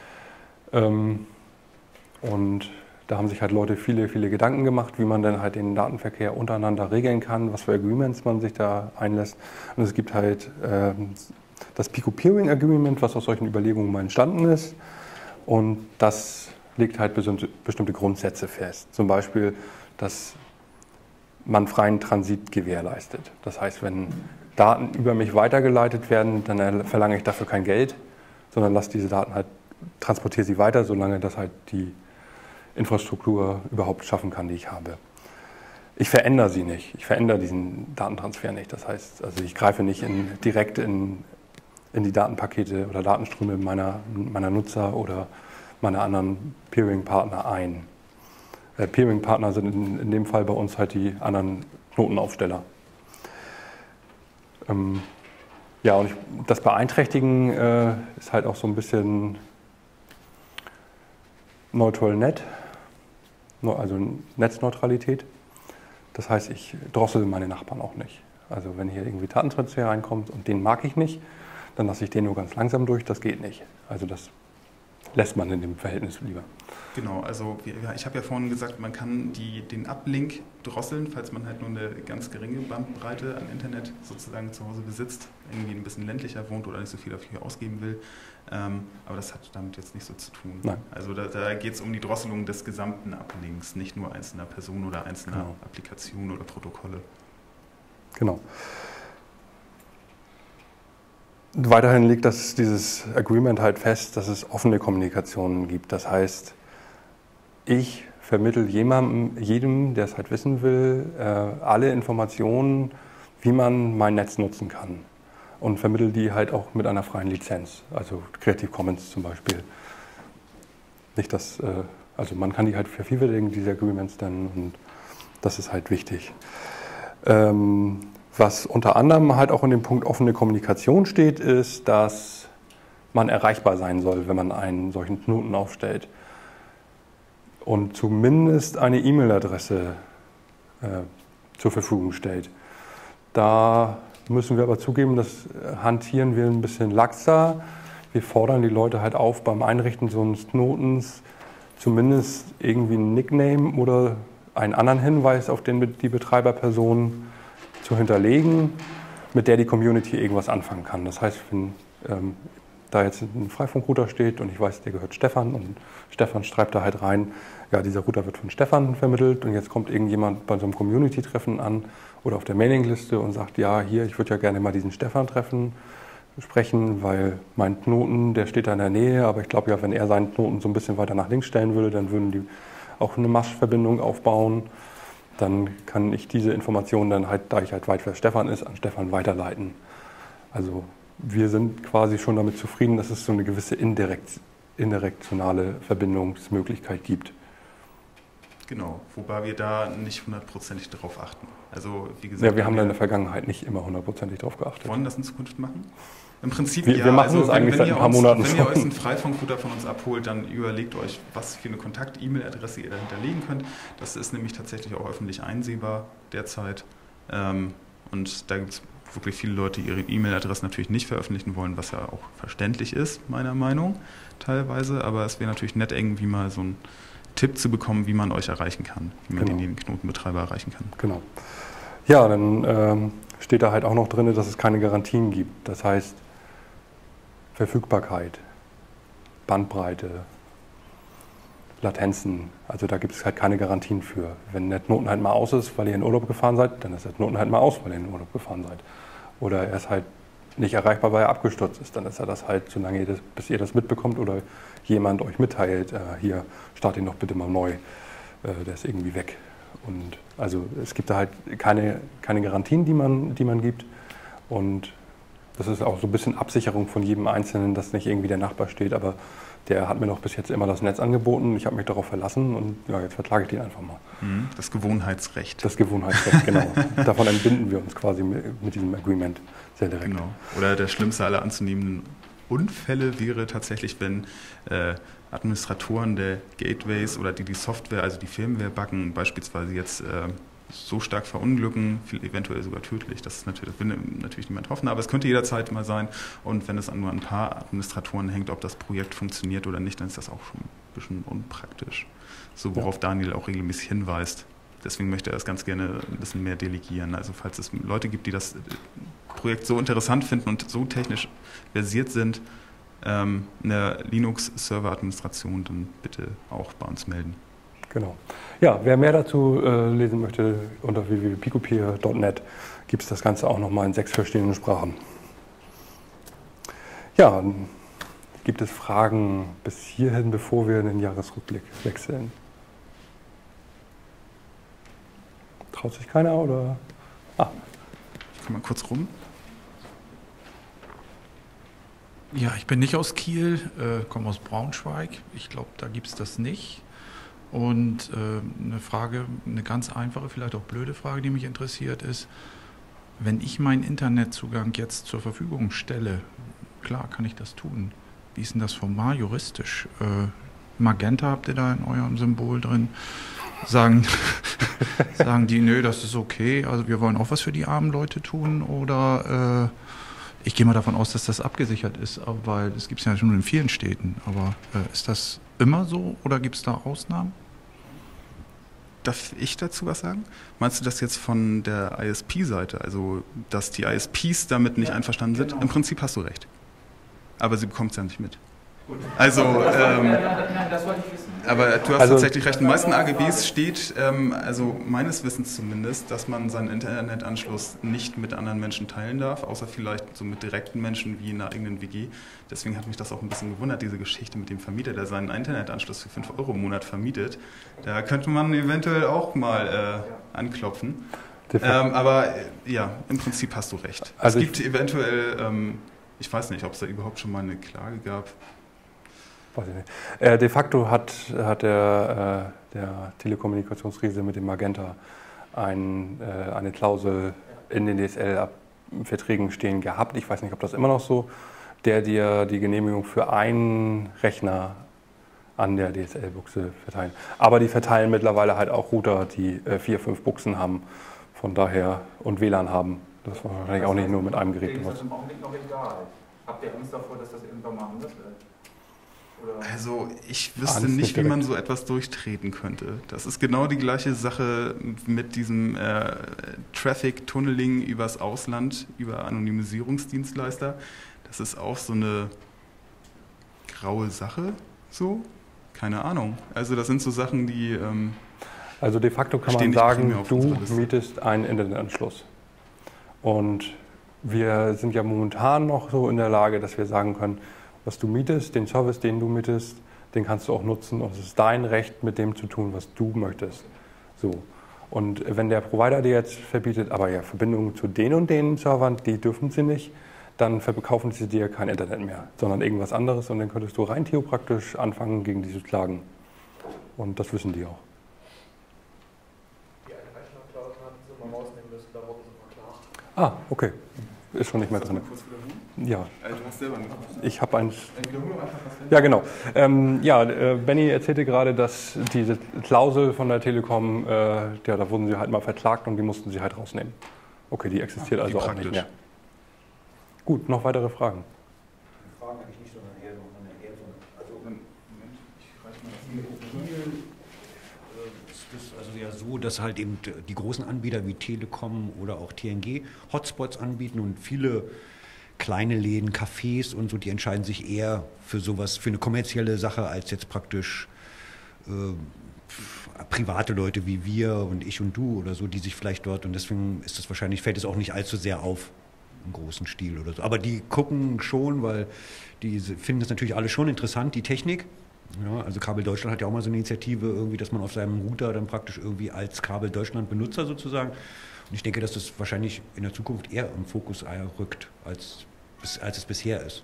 Und da haben sich halt Leute viele Gedanken gemacht, wie man dann halt den Datenverkehr untereinander regeln kann, was für Agreements man sich da einlässt. Und es gibt halt das Peer-to-Peering Agreement, was aus solchen Überlegungen mal entstanden ist. Und das legt halt bestimmte Grundsätze fest. Zum Beispiel, dass man freien Transit gewährleistet. Das heißt, wenn Daten über mich weitergeleitet werden, dann verlange ich dafür kein Geld, sondern lasse diese Daten halt, transportiere sie weiter, solange das halt die Infrastruktur überhaupt schaffen kann, die ich habe. Ich verändere sie nicht. Ich verändere diesen Datentransfer nicht. Das heißt, also ich greife nicht direkt in die Datenpakete oder Datenströme meiner Nutzer oder meiner anderen Peering-Partner ein. Peering-Partner sind in dem Fall bei uns halt die anderen Knotenaufsteller. Ja, und das Beeinträchtigen ist halt auch so ein bisschen Neutral Net, also Netzneutralität. Das heißt, ich drossel meine Nachbarn auch nicht. Also wenn hier irgendwie Datentransfer reinkommt und den mag ich nicht, dann lasse ich den nur ganz langsam durch, das geht nicht. Also das lässt man in dem Verhältnis lieber. Genau, also ich habe ja vorhin gesagt, man kann den Uplink drosseln, falls man halt nur eine ganz geringe Bandbreite an Internet sozusagen zu Hause besitzt, irgendwie ein bisschen ländlicher wohnt oder nicht so viel dafür ausgeben will. Aber das hat damit jetzt nicht so zu tun. Nein. Also da geht es um die Drosselung des gesamten Uplinks, nicht nur einzelner Personen oder einzelner Applikationen oder Protokolle. Genau. Weiterhin legt dieses Agreement halt fest, dass es offene Kommunikationen gibt. Das heißt, ich vermittle jedem, der es halt wissen will, alle Informationen, wie man mein Netz nutzen kann. Und vermittle die halt auch mit einer freien Lizenz, also Creative Commons zum Beispiel. Nicht das, also man kann die halt vervielfältigen, diese Agreements dann, und das ist halt wichtig. Was unter anderem halt auch in dem Punkt offene Kommunikation steht, ist, dass man erreichbar sein soll, wenn man einen solchen Knoten aufstellt. Und zumindest eine E-Mail-Adresse zur Verfügung stellt. Da müssen wir aber zugeben, das hantieren wir ein bisschen laxer. Wir fordern die Leute halt auf, beim Einrichten so eines Knotens zumindest irgendwie ein Nickname oder einen anderen Hinweis auf die Betreiberperson zu hinterlegen, mit der die Community irgendwas anfangen kann. Das heißt, wenn da jetzt ein Freifunkrouter steht und ich weiß, der gehört Stefan und Stefan schreibt da halt rein, ja, dieser Router wird von Stefan vermittelt und jetzt kommt irgendjemand bei so einem Community-Treffen an oder auf der Mailingliste und sagt, ja, hier, ich würde ja gerne mal diesen Stefan sprechen, weil mein Knoten, der steht da in der Nähe, aber ich glaube ja, wenn er seinen Knoten so ein bisschen weiter nach links stellen würde, dann würden die auch eine Maschverbindung aufbauen. Dann kann ich diese Informationen dann halt, da ich halt weit, wer Stefan ist, an Stefan weiterleiten. Also wir sind quasi schon damit zufrieden, dass es so eine gewisse indirektionale Verbindungsmöglichkeit gibt. Genau, wobei wir da nicht hundertprozentig darauf achten. Also wie gesagt, ja, wir haben da in der Vergangenheit nicht immer hundertprozentig darauf geachtet. Wollen das in Zukunft machen? Im Prinzip wir machen das eigentlich seit ein paar Monaten schon. Wenn ihr euch einen Freifunkrouter von uns abholt, dann überlegt euch, was für eine Kontakt-E-Mail-Adresse ihr da hinterlegen könnt. Das ist nämlich tatsächlich auch öffentlich einsehbar derzeit. Und da gibt es wirklich viele Leute, die ihre E-Mail-Adresse natürlich nicht veröffentlichen wollen, was ja auch verständlich ist, meiner Meinung teilweise. Aber es wäre natürlich nett, irgendwie mal so ein Tipp zu bekommen, wie man euch erreichen kann, wie man den Knotenbetreiber erreichen kann. Genau. Ja, dann steht da halt auch noch drin, dass es keine Garantien gibt. Das heißt, Verfügbarkeit, Bandbreite, Latenzen, also da gibt es halt keine Garantien für. Wenn der Knoten halt mal aus ist, weil ihr in Urlaub gefahren seid, dann ist der Knoten halt mal aus, weil ihr in Urlaub gefahren seid. Oder er ist halt nicht erreichbar, weil er abgestürzt ist, dann ist er das halt, solange bis ihr das mitbekommt oder jemand euch mitteilt, hier, start ihn doch bitte mal neu, der ist irgendwie weg. Und also es gibt da halt keine Garantien, die man gibt. Und das ist auch so ein bisschen Absicherung von jedem Einzelnen, dass nicht irgendwie der Nachbar steht, aber der hat mir doch bis jetzt immer das Netz angeboten, ich habe mich darauf verlassen und ja, jetzt verklage ich den einfach mal. Das Gewohnheitsrecht. Das Gewohnheitsrecht, genau. Davon entbinden wir uns quasi mit diesem Agreement sehr direkt. Genau. Oder der schlimmste aller anzunehmenden Unfälle wäre tatsächlich, wenn Administratoren der Gateways oder die Software, also die Firmware backen, beispielsweise jetzt so stark verunglücken, eventuell sogar tödlich. Das will natürlich niemand hoffen, aber es könnte jederzeit mal sein. Und wenn es nur an ein paar Administratoren hängt, ob das Projekt funktioniert oder nicht, dann ist das auch schon ein bisschen unpraktisch. So, worauf Daniel auch regelmäßig hinweist. Deswegen möchte er das ganz gerne ein bisschen mehr delegieren. Also falls es Leute gibt, die das Projekt so interessant finden und so technisch versiert sind, in der Linux-Server-Administration, dann bitte auch bei uns melden. Genau. Ja, wer mehr dazu lesen möchte, unter www.picopeer.net gibt es das Ganze auch nochmal in 6 verschiedenen Sprachen. Ja, gibt es Fragen bis hierhin, bevor wir in den Jahresrückblick wechseln? Traut sich keiner oder? Ich komme mal kurz rum. Ja, ich bin nicht aus Kiel, komme aus Braunschweig. Ich glaube, da gibt es das nicht. Und eine Frage, eine ganz einfache, vielleicht auch blöde Frage, die mich interessiert, ist, wenn ich meinen Internetzugang jetzt zur Verfügung stelle, klar kann ich das tun. Wie ist denn das formal juristisch? Magenta habt ihr da in eurem Symbol drin? Sagen die, nö, das ist okay, also wir wollen auch was für die armen Leute tun? Oder ich gehe mal davon aus, dass das abgesichert ist, weil es gibt es ja schon in vielen Städten. Aber ist das immer so oder gibt es da Ausnahmen? Darf ich dazu was sagen? Meinst du das jetzt von der ISP-Seite, also dass die ISPs damit nicht einverstanden sind? Im Prinzip hast du recht. Aber sie bekommt es ja nicht mit. Also, das wollte ich wissen. Aber du hast tatsächlich recht. In den meisten AGBs steht, also meines Wissens zumindest, dass man seinen Internetanschluss nicht mit anderen Menschen teilen darf, außer vielleicht so mit direkten Menschen wie in einer eigenen WG. Deswegen hat mich das auch ein bisschen gewundert, diese Geschichte mit dem Vermieter, der seinen Internetanschluss für 5 € im Monat vermietet. Da könnte man eventuell auch mal anklopfen. Aber ja, im Prinzip hast du recht. Also es gibt eventuell, ich weiß nicht, ob es da überhaupt schon mal eine Klage gab. Weiß ich nicht. De facto hat der Telekommunikationsriese mit dem Magenta eine Klausel in den DSL-Verträgen stehen gehabt. Ich weiß nicht, ob das immer noch so, der dir die Genehmigung für einen Rechner an der DSL-Buchse verteilen. Aber die verteilen mittlerweile halt auch Router, die 4, 5 Buchsen haben, von daher und WLAN haben. Das war wahrscheinlich auch nicht nur mit einem Gerät. Ist das im Augenblick noch egal? Habt ihr Angst davor, dass das irgendwann mal anders wird? Also ich wüsste Angst nicht, nicht wie man direkt. so etwas durchtreten könnte. Das ist genau die gleiche Sache mit diesem Traffic-Tunneling übers Ausland, über Anonymisierungsdienstleister. Das ist auch so eine graue Sache, so? Keine Ahnung. Also das sind so Sachen, die... Also de facto kann Stehen man nicht sagen, primär auf du unserer Liste. mietest einen Internetanschluss. Und wir sind ja momentan noch so in der Lage, dass wir sagen können, was du mietest, den Service, den du mietest, den kannst du auch nutzen und es ist dein Recht, mit dem zu tun, was du möchtest. So. Und wenn der Provider dir jetzt verbietet, aber ja, Verbindungen zu den und den Servern, die dürfen sie nicht, dann verkaufen sie dir kein Internet mehr, sondern irgendwas anderes und dann könntest du rein theopraktisch anfangen, gegen die zu klagen. Und das wissen die auch. Die Einreichungsklausel hatten sie mal rausnehmen müssen, da wurden sie verklagt. Ah, okay. Ist schon nicht mehr Kannst du drin. das mal kurz wiederholen? Ja, Du hast selber gemacht. ich habe eins. Wiederhole einfach das. Ja, genau. Benny erzählte gerade, dass diese Klausel von der Telekom, da wurden sie halt mal verklagt und die mussten sie halt rausnehmen. Okay, die existiert Wie also auch praktisch. nicht mehr. Gut, noch weitere Fragen? Fragen eigentlich nicht, sondern eher so also Moment, ich reiche mal es ist also ja so, dass halt eben die großen Anbieter wie Telekom oder auch TNG Hotspots anbieten und viele kleine Läden, Cafés und so, die entscheiden sich eher für sowas, für eine kommerzielle Sache, als jetzt praktisch private Leute wie wir und ich und du oder so, die sich vielleicht dort, und deswegen ist das wahrscheinlich, fällt es auch nicht allzu sehr auf im großen Stil oder so. Aber die gucken schon, weil die finden das natürlich alle schon interessant, die Technik. Ja, also Kabel Deutschland hat ja auch mal so eine Initiative, irgendwie, dass man auf seinem Router dann praktisch irgendwie als Kabel Deutschland Benutzer sozusagen. Und ich denke, dass das wahrscheinlich in der Zukunft eher im Fokus rückt, als es bisher ist.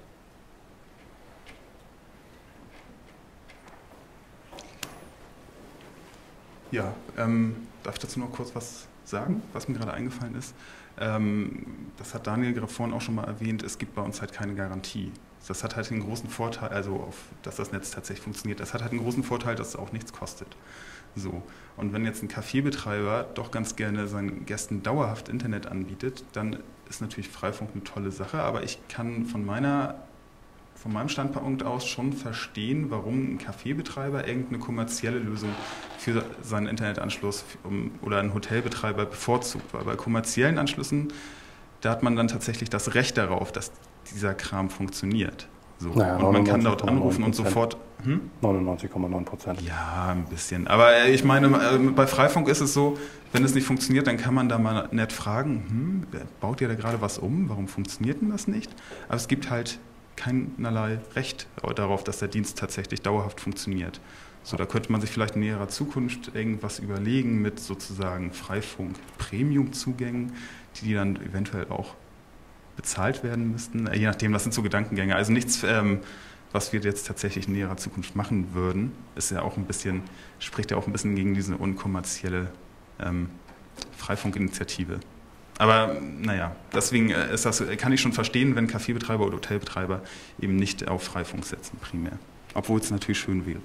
Ja, darf ich dazu noch kurz was sagen, was mir gerade eingefallen ist? Das hat Daniel gerade vorhin auch schon mal erwähnt, es gibt bei uns halt keine Garantie. Das hat halt den großen Vorteil, dass das Netz tatsächlich funktioniert. Das hat halt einen großen Vorteil, dass es auch nichts kostet. So. Und wenn jetzt ein Kaffeebetreiber doch ganz gerne seinen Gästen dauerhaft Internet anbietet, dann ist natürlich Freifunk eine tolle Sache, aber ich kann von meinem Standpunkt aus schon verstehen, warum ein Kaffeebetreiber irgendeine kommerzielle Lösung für seinen Internetanschluss oder ein Hotelbetreiber bevorzugt. Weil bei kommerziellen Anschlüssen, da hat man dann tatsächlich das Recht darauf, dass dieser Kram funktioniert. So. Naja, und man kann dort anrufen und 99,9%. sofort... 99,9%. Ja, ein bisschen. Aber ich meine, bei Freifunk ist es so, wenn es nicht funktioniert, dann kann man da mal nett fragen, baut ihr da gerade was um? Warum funktioniert denn das nicht? Aber es gibt halt keinerlei Recht darauf, dass der Dienst tatsächlich dauerhaft funktioniert. So, da könnte man sich vielleicht in näherer Zukunft irgendwas überlegen mit sozusagen Freifunk-Premium-Zugängen, die dann eventuell auch bezahlt werden müssten. Je nachdem, das sind so Gedankengänge. Also nichts, was wir jetzt tatsächlich in näherer Zukunft machen würden, ist ja auch ein bisschen, spricht ja auch ein bisschen gegen diese unkommerzielle Freifunk-Initiative. Aber naja, deswegen kann ich schon verstehen, wenn Kaffeebetreiber oder Hotelbetreiber eben nicht auf Freifunk setzen, primär. Obwohl es natürlich schön wäre.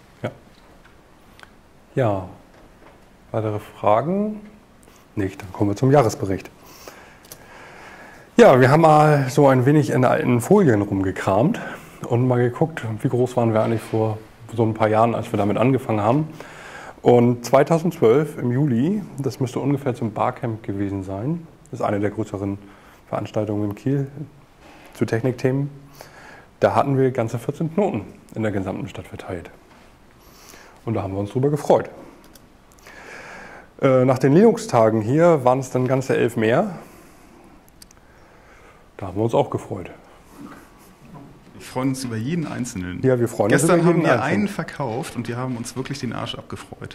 Ja, weitere Fragen? Nicht, dann kommen wir zum Jahresbericht. Ja, wir haben mal so ein wenig in alten Folien rumgekramt und mal geguckt, wie groß waren wir eigentlich vor so ein paar Jahren, als wir damit angefangen haben. Und 2012 im Juli, das müsste ungefähr zum Barcamp gewesen sein, das ist eine der größeren Veranstaltungen in Kiel zu Technikthemen, da hatten wir ganze 14 Knoten in der gesamten Stadt verteilt. Und da haben wir uns drüber gefreut. Nach den Linux-Tagen hier waren es dann ganze 11 mehr. Da haben wir uns auch gefreut. Wir freuen uns über jeden Einzelnen. Ja, wir freuen Gestern uns über haben jeden wir Einzelnen. einen verkauft und die haben uns wirklich den Arsch abgefreut.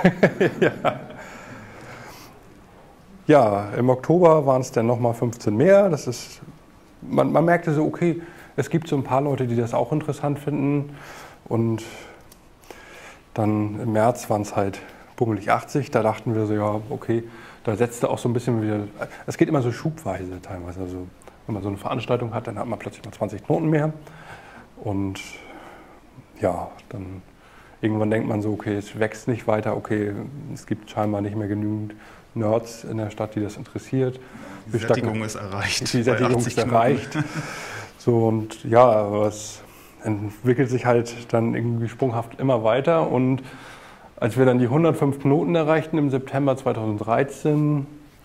Ja, im Oktober waren es dann nochmal 15 mehr. Das ist, man merkte so, okay, es gibt so ein paar Leute, die das auch interessant finden. Und dann im März waren es halt bummelig 80. Da dachten wir so, ja, okay, da setzte auch so ein bisschen wieder, es geht immer so schubweise teilweise. Also wenn man so eine Veranstaltung hat, dann hat man plötzlich mal 20 Knoten mehr. Und ja, dann irgendwann denkt man so, okay, es wächst nicht weiter, okay, es gibt scheinbar nicht mehr genügend Nerds in der Stadt, die das interessiert. Die Sättigung ist erreicht. Die Sättigung bei 80 ist erreicht. So, und ja, was entwickelt sich halt dann irgendwie sprunghaft immer weiter. Und als wir dann die 105 Knoten erreichten im September 2013,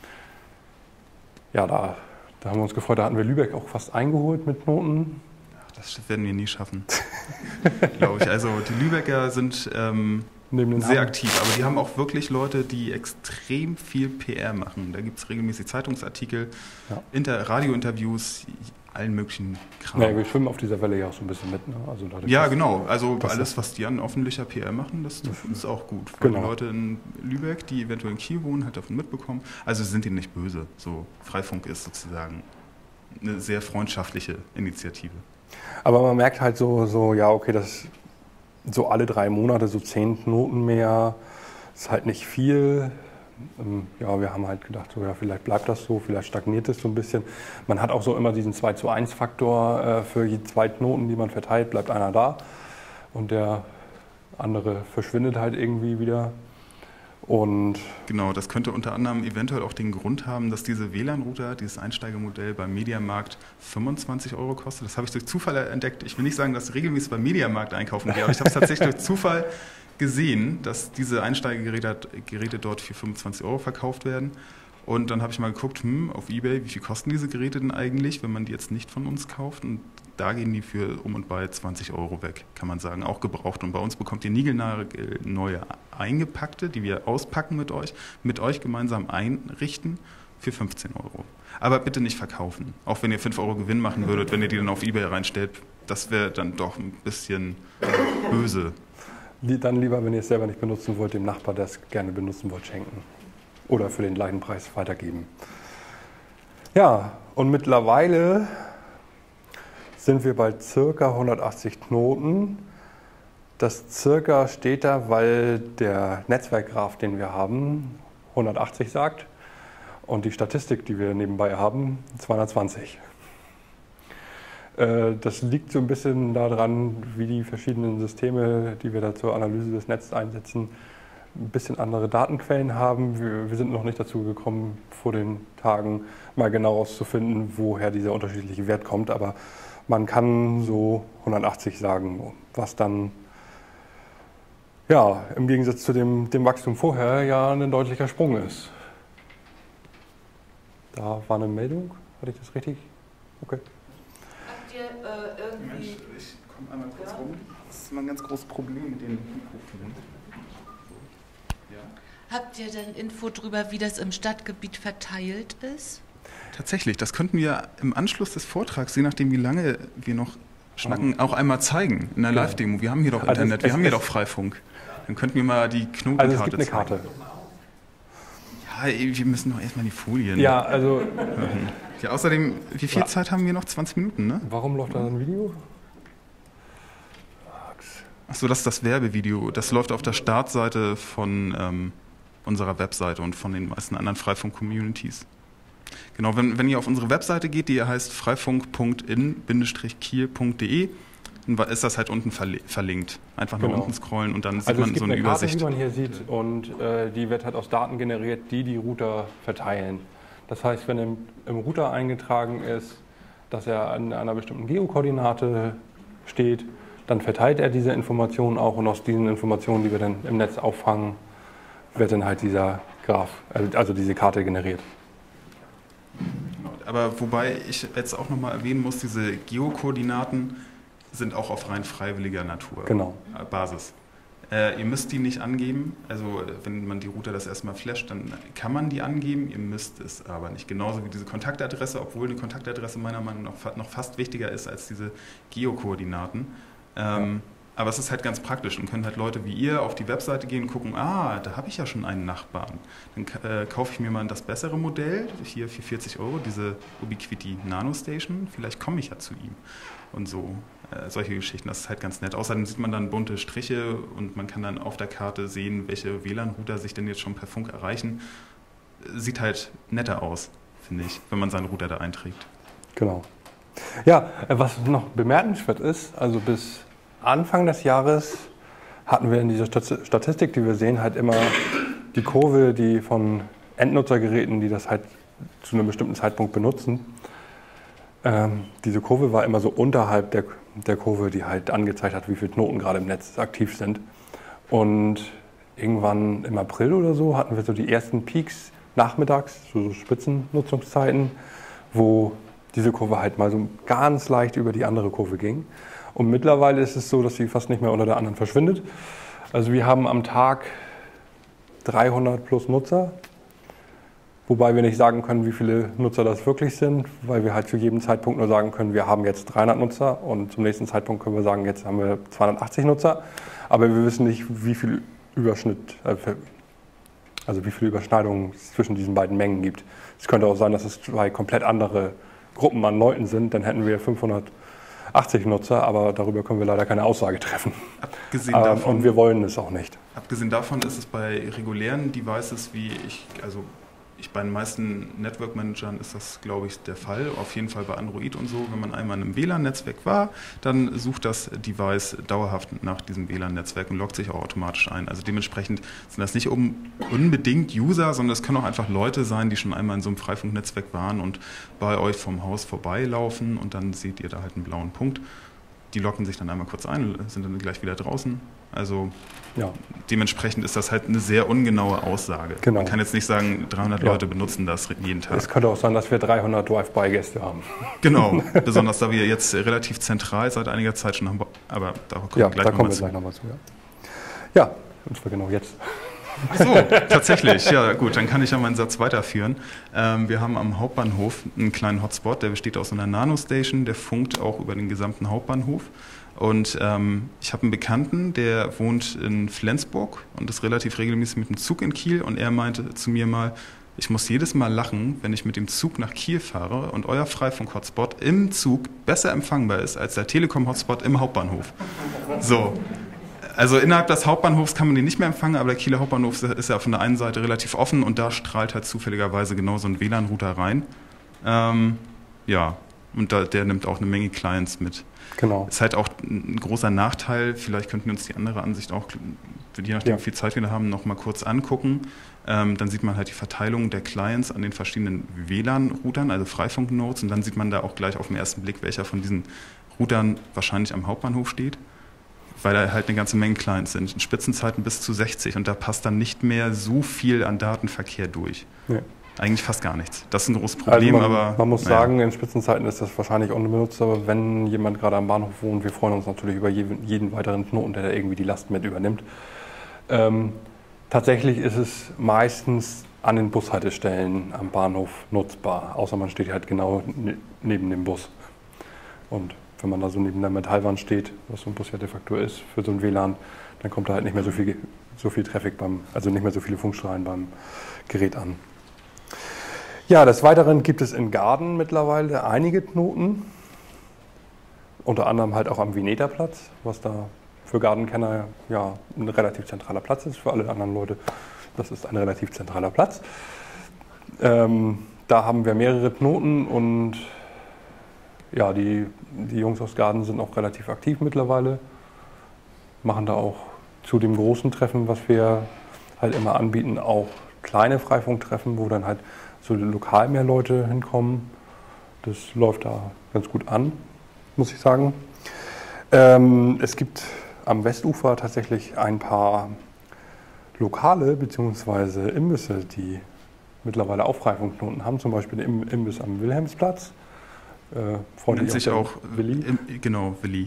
ja, da haben wir uns gefreut, da hatten wir Lübeck auch fast eingeholt mit Knoten. Das werden wir nie schaffen, glaube ich. Also die Lübecker sind sehr aktiv, aber die haben auch wirklich Leute, die extrem viel PR machen. Da gibt es regelmäßig Zeitungsartikel, Radiointerviews, allen möglichen Kram. Ja, wir schwimmen auf dieser Welle ja auch so ein bisschen mit. Ne? Also ja, genau. Also alles, was die an öffentlicher PR machen, das ist auch gut. Weil die Leute in Lübeck, die eventuell in Kiel wohnen, halt davon mitbekommen. Also sind ihnen nicht böse. So, Freifunk ist sozusagen eine sehr freundschaftliche Initiative. Aber man merkt halt so ja, okay, das so alle 3 Monate so 10 Knoten mehr ist halt nicht viel. Ja, wir haben halt gedacht, so, ja, vielleicht bleibt das so, vielleicht stagniert es so ein bisschen. Man hat auch so immer diesen 2:1-Faktor für die 2 Knoten, die man verteilt, bleibt einer da und der andere verschwindet halt irgendwie wieder. Und genau, das könnte unter anderem eventuell auch den Grund haben, dass diese WLAN-Router, dieses Einsteigermodell beim Mediamarkt 25 € kostet. Das habe ich durch Zufall entdeckt. Ich will nicht sagen, dass ich regelmäßig beim Mediamarkt einkaufen gehe, aber ich habe es tatsächlich durch Zufall gesehen, dass diese Einsteigergeräte dort für 25 € verkauft werden. Und dann habe ich mal geguckt, auf eBay, wie viel kosten diese Geräte denn eigentlich, wenn man die jetzt nicht von uns kauft? Und da gehen die für um und bei 20 € weg, kann man sagen, auch gebraucht. Und bei uns bekommt ihr niegelnagelneue eingepackte, die wir auspacken mit euch gemeinsam einrichten für 15 €. Aber bitte nicht verkaufen, auch wenn ihr 5 € Gewinn machen würdet, wenn ihr die dann auf eBay reinstellt. Das wäre dann doch ein bisschen böse. Dann lieber, wenn ihr es selber nicht benutzen wollt, dem Nachbar, der es gerne benutzen wollt, schenken. Oder für den gleichen Preis weitergeben. Ja, und mittlerweile sind wir bei ca. 180 Knoten. Das circa steht da, weil der Netzwerkgraph, den wir haben, 180 sagt und die Statistik, die wir nebenbei haben, 220. Das liegt so ein bisschen daran, wie die verschiedenen Systeme, die wir da zur Analyse des Netzes einsetzen, ein bisschen andere Datenquellen haben. Wir sind noch nicht dazu gekommen, vor den Tagen mal genau herauszufinden, woher dieser unterschiedliche Wert kommt. Aber man kann so 180 sagen, was dann ja im Gegensatz zu dem Wachstum vorher ja ein deutlicher Sprung ist. Da war eine Meldung, hatte ich das richtig? Okay. Habt ihr irgendwie... Mensch, ich komme einmal kurz rum. Das ist immer ein ganz großes Problem mit den Mikrofonen. Habt ihr denn Info darüber, wie das im Stadtgebiet verteilt ist? Tatsächlich, das könnten wir im Anschluss des Vortrags, je nachdem wie lange wir noch schnacken, auch einmal zeigen in der Live-Demo. Wir haben hier doch Internet, wir haben hier doch Freifunk. Dann könnten wir mal die Knotenkarte zeigen. Also es gibt eine Karte. Ja, wir müssen doch erstmal die Folien. Ja, also... Ja, außerdem, wie viel Zeit haben wir noch? 20 Minuten, ne? Warum läuft da ein Video? Achso, das ist das Werbevideo. Das läuft auf der Startseite von unserer Webseite und von den meisten anderen Freifunk-Communities. Genau, wenn ihr auf unsere Webseite geht, die heißt freifunk.in-kiel.de, dann ist das halt unten verlinkt. Einfach nach unten scrollen und dann sieht man so eine Übersicht. Karte, die man hier sieht, und die wird halt aus Daten generiert, die Router verteilen. Das heißt, wenn im Router eingetragen ist, dass er an einer bestimmten Geokoordinate steht, dann verteilt er diese Informationen auch und aus diesen Informationen, die wir dann im Netz auffangen, wird dann halt dieser Graph, also diese Karte generiert. Aber wobei ich jetzt auch nochmal erwähnen muss, diese Geokoordinaten sind auch auf rein freiwilliger Natur. Genau. Basis. Ihr müsst die nicht angeben, also wenn man die Router das erstmal flasht, dann kann man die angeben, ihr müsst es aber nicht. Genauso wie diese Kontaktadresse, obwohl eine Kontaktadresse meiner Meinung nach noch fast wichtiger ist als diese Geokoordinaten. Aber es ist halt ganz praktisch und können halt Leute wie ihr auf die Webseite gehen und gucken, da habe ich ja schon einen Nachbarn. Dann kaufe ich mir mal das bessere Modell, hier für 40 €, diese Ubiquiti Nanostation, vielleicht komme ich ja zu ihm. Und so, solche Geschichten, das ist halt ganz nett. Außerdem sieht man dann bunte Striche und man kann dann auf der Karte sehen, welche WLAN-Router sich denn jetzt schon per Funk erreichen. Sieht halt netter aus, finde ich, wenn man seinen Router da einträgt. Genau. Ja, was noch bemerkenswert ist, also bis Anfang des Jahres hatten wir in dieser Statistik, die wir sehen, halt immer die Kurve, die von Endnutzergeräten, die das halt zu einem bestimmten Zeitpunkt benutzen. Diese Kurve war immer so unterhalb der Kurve, die halt angezeigt hat, wie viele Knoten gerade im Netz aktiv sind. Und irgendwann im April oder so hatten wir so die ersten Peaks nachmittags, so Spitzennutzungszeiten, wo diese Kurve halt mal so ganz leicht über die andere Kurve ging. Und mittlerweile ist es so, dass sie fast nicht mehr unter der anderen verschwindet. Also wir haben am Tag 300 plus Nutzer, wobei wir nicht sagen können, wie viele Nutzer das wirklich sind, weil wir halt zu jedem Zeitpunkt nur sagen können, wir haben jetzt 300 Nutzer und zum nächsten Zeitpunkt können wir sagen, jetzt haben wir 280 Nutzer. Aber wir wissen nicht, wie viel Überschnitt, also wie viele Überschneidungen es zwischen diesen beiden Mengen gibt. Es könnte auch sein, dass es zwei komplett andere Gruppen an Leuten sind, dann hätten wir 580 Nutzer, aber darüber können wir leider keine Aussage treffen. Abgesehen davon, und wir wollen es auch nicht. Abgesehen davon ist es bei regulären Devices, wie ich bei den meisten Network-Managern ist das, glaube ich, der Fall. Auf jeden Fall bei Android und so. Wenn man einmal in einem WLAN-Netzwerk war, dann sucht das Device dauerhaft nach diesem WLAN-Netzwerk und loggt sich auch automatisch ein. Also dementsprechend sind das nicht unbedingt User, sondern es können auch einfach Leute sein, die schon einmal in so einem Freifunknetzwerk waren und bei euch vom Haus vorbeilaufen und dann seht ihr da halt einen blauen Punkt. Die loggen sich dann einmal kurz ein, sind dann gleich wieder draußen. Also ja, dementsprechend ist das halt eine sehr ungenaue Aussage. Genau. Man kann jetzt nicht sagen, 300 Leute benutzen das jeden Tag. Es könnte auch sein, dass wir 300 Drive-by-Gäste haben. Genau, besonders da wir jetzt relativ zentral seit einiger Zeit schon haben. Aber da kommen wir gleich nochmal zu. Ja, und zwar genau jetzt. Ach so, tatsächlich. Ja gut, dann kann ich ja meinen Satz weiterführen. Wir haben am Hauptbahnhof einen kleinen Hotspot, der besteht aus einer Nanostation, der funkt auch über den gesamten Hauptbahnhof. Und ich habe einen Bekannten, der wohnt in Flensburg und ist relativ regelmäßig mit dem Zug in Kiel. Und er meinte zu mir mal, ich muss jedes Mal lachen, wenn ich mit dem Zug nach Kiel fahre und euer Freifunk-Hotspot im Zug besser empfangbar ist als der Telekom-Hotspot im Hauptbahnhof. So. Also innerhalb des Hauptbahnhofs kann man den nicht mehr empfangen, aber der Kieler Hauptbahnhof ist ja von der einen Seite relativ offen und da strahlt halt zufälligerweise genau so ein WLAN-Router rein. Ja, und der nimmt auch eine Menge Clients mit. Genau. Ist halt auch ein großer Nachteil, vielleicht könnten wir uns die andere Ansicht auch, je nachdem wie viel Zeit wir da haben, noch mal kurz angucken. Dann sieht man halt die Verteilung der Clients an den verschiedenen WLAN-Routern, also Freifunk-Nodes, und dann sieht man da auch gleich auf den ersten Blick, welcher von diesen Routern wahrscheinlich am Hauptbahnhof steht. Weil da halt eine ganze Menge Clients sind. In Spitzenzeiten bis zu 60 und da passt dann nicht mehr so viel an Datenverkehr durch. Ja. Eigentlich fast gar nichts. Das ist ein großes Problem, also aber... Man muss sagen, in Spitzenzeiten ist das wahrscheinlich unbenutzt, aber wenn jemand gerade am Bahnhof wohnt, wir freuen uns natürlich über jeden weiteren Knoten, der da irgendwie die Last mit übernimmt. Tatsächlich ist es meistens an den Bushaltestellen am Bahnhof nutzbar, außer man steht halt genau neben dem Bus. Und wenn man da so neben der Metallwand steht, was so ein Bus ja de facto ist für so ein WLAN, dann kommt da halt nicht mehr so viel Traffic also nicht mehr so viele Funkstrahlen beim Gerät an. Ja, des Weiteren gibt es in Garden mittlerweile einige Knoten, unter anderem halt auch am Vineta-Platz, was da für Garden-Kenner ja ein relativ zentraler Platz ist, für alle anderen Leute, das ist ein relativ zentraler Platz. Da haben wir mehrere Knoten und ja, die Jungs aus Garden sind auch relativ aktiv mittlerweile, machen da auch zu dem großen Treffen, was wir halt immer anbieten, auch kleine Freifunktreffen, wo dann halt so lokal mehr Leute hinkommen. Das läuft da ganz gut an, muss ich sagen. Es gibt am Westufer tatsächlich ein paar Lokale bzw. Imbisse, die mittlerweile auch Freifunkknoten haben, zum Beispiel den Imbiss am Wilhelmsplatz. Nennt sich auch Willi. Genau, Willi.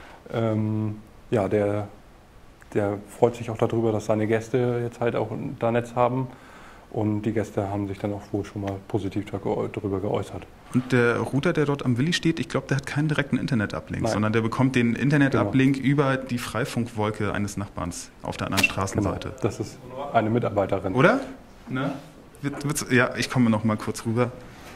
Ja, der freut sich auch darüber, dass seine Gäste jetzt halt auch da Netz haben. Und die Gäste haben sich dann auch wohl schon mal positiv darüber geäußert. Und der Router, der dort am Willi steht, ich glaube, der hat keinen direkten Internet-Uplink, sondern der bekommt den Internet-Uplink über die Freifunkwolke eines Nachbarns auf der anderen Straßenseite. Genau, das ist eine Mitarbeiterin. Oder? Ne? Ja, ich komme noch mal kurz rüber.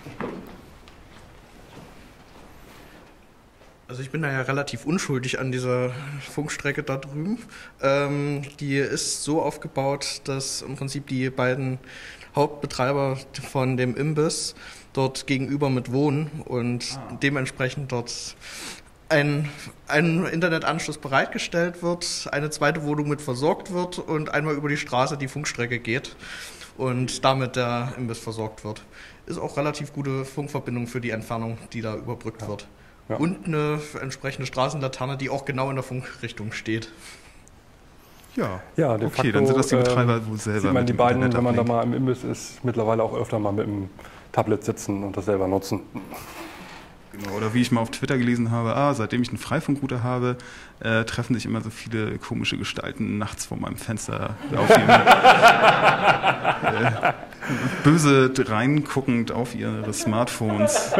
Also ich bin da ja relativ unschuldig an dieser Funkstrecke da drüben. Die ist so aufgebaut, dass im Prinzip die beiden Hauptbetreiber von dem Imbiss dort gegenüber mit wohnen und dementsprechend dort ein Internetanschluss bereitgestellt wird, eine zweite Wohnung mit versorgt wird und einmal über die Straße die Funkstrecke geht und damit der Imbiss versorgt wird. Ist auch relativ gute Funkverbindung für die Entfernung, die da überbrückt wird. Ja. Und eine entsprechende Straßenlaterne, die auch genau in der Funkrichtung steht. Ja, Ja, de okay, facto, dann sind das die Betreiber wohl selber. Sieht man mit die dem beiden, wenn man da Internet-Uplink. mal im Imbiss ist, mittlerweile auch öfter mal mit dem Tablet sitzen und das selber nutzen. Genau, oder wie ich mal auf Twitter gelesen habe, seitdem ich einen Freifunkrouter habe, treffen sich immer so viele komische Gestalten nachts vor meinem Fenster auf ihren, böse reinguckend auf ihre Smartphones.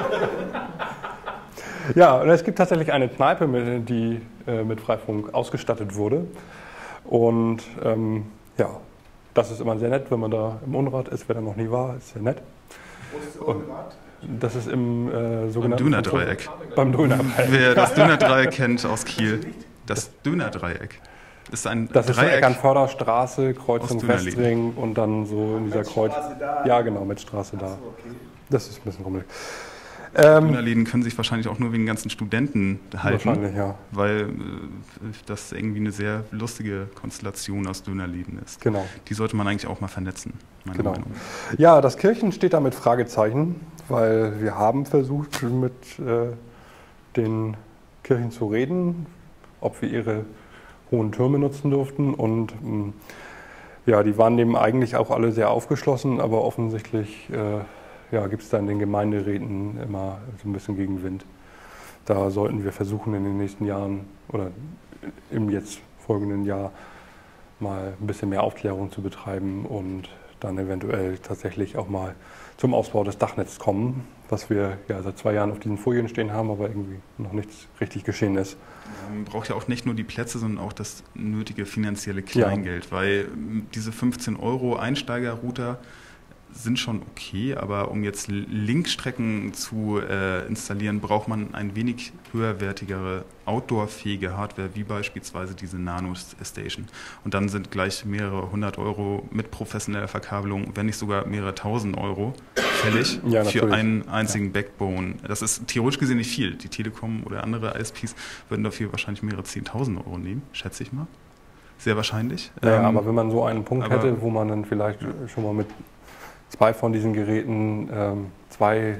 Ja, und es gibt tatsächlich eine Kneipe, die mit Freifunk ausgestattet wurde. Und ja, das ist immer sehr nett, wenn man da im Unrat ist. Wer da noch nie war, ist sehr nett. Wo ist der Unrat? Das ist im sogenannten Dönerdreieck. Beim Dönerdreieck. Wer das Dönerdreieck kennt aus Kiel, das Dönerdreieck ist ein Das ist so Dreieck. Eckernförderstraße, Kreuzung aus Dönerläden. Westring und dann so in dieser Kreuz. Straße da. Ja, genau, mit Straße da. Achso, okay. Das ist ein bisschen rummelig. Dönerläden können sich wahrscheinlich auch nur wegen ganzen Studenten halten, Wahrscheinlich, ja. weil das irgendwie eine sehr lustige Konstellation aus Dönerläden ist. Genau. Die sollte man eigentlich auch mal vernetzen, meiner Genau. Meinung. Ja, das Kirchen steht da mit Fragezeichen, weil wir haben versucht, mit den Kirchen zu reden, ob wir ihre hohen Türme nutzen durften. Und ja, die waren dem eigentlich auch alle sehr aufgeschlossen, aber offensichtlich ja, gibt es da in den Gemeinderäten immer so ein bisschen Gegenwind. Da sollten wir versuchen, in den nächsten Jahren oder im jetzt folgenden Jahr mal ein bisschen mehr Aufklärung zu betreiben und dann eventuell tatsächlich auch mal zum Ausbau des Dachnetzes kommen, was wir ja seit 2 Jahren auf diesen Folien stehen haben, aber irgendwie noch nichts richtig geschehen ist. Man braucht ja auch nicht nur die Plätze, sondern auch das nötige finanzielle Kleingeld, weil diese 15 € Einsteigerrouter sind schon okay, aber um jetzt Linkstrecken zu installieren, braucht man ein wenig höherwertigere outdoor-fähige Hardware, wie beispielsweise diese Nano-Station. Und dann sind gleich mehrere 100 € mit professioneller Verkabelung, wenn nicht sogar mehrere 1000 € fällig Ja, für natürlich. einen einzigen Backbone. Das ist theoretisch gesehen nicht viel. Die Telekom oder andere ISPs würden dafür wahrscheinlich mehrere 10.000 € nehmen, schätze ich mal. Sehr wahrscheinlich. Ja, aber wenn man so einen Punkt aber- hätte, wo man dann vielleicht schon mal mit 2 von diesen Geräten 2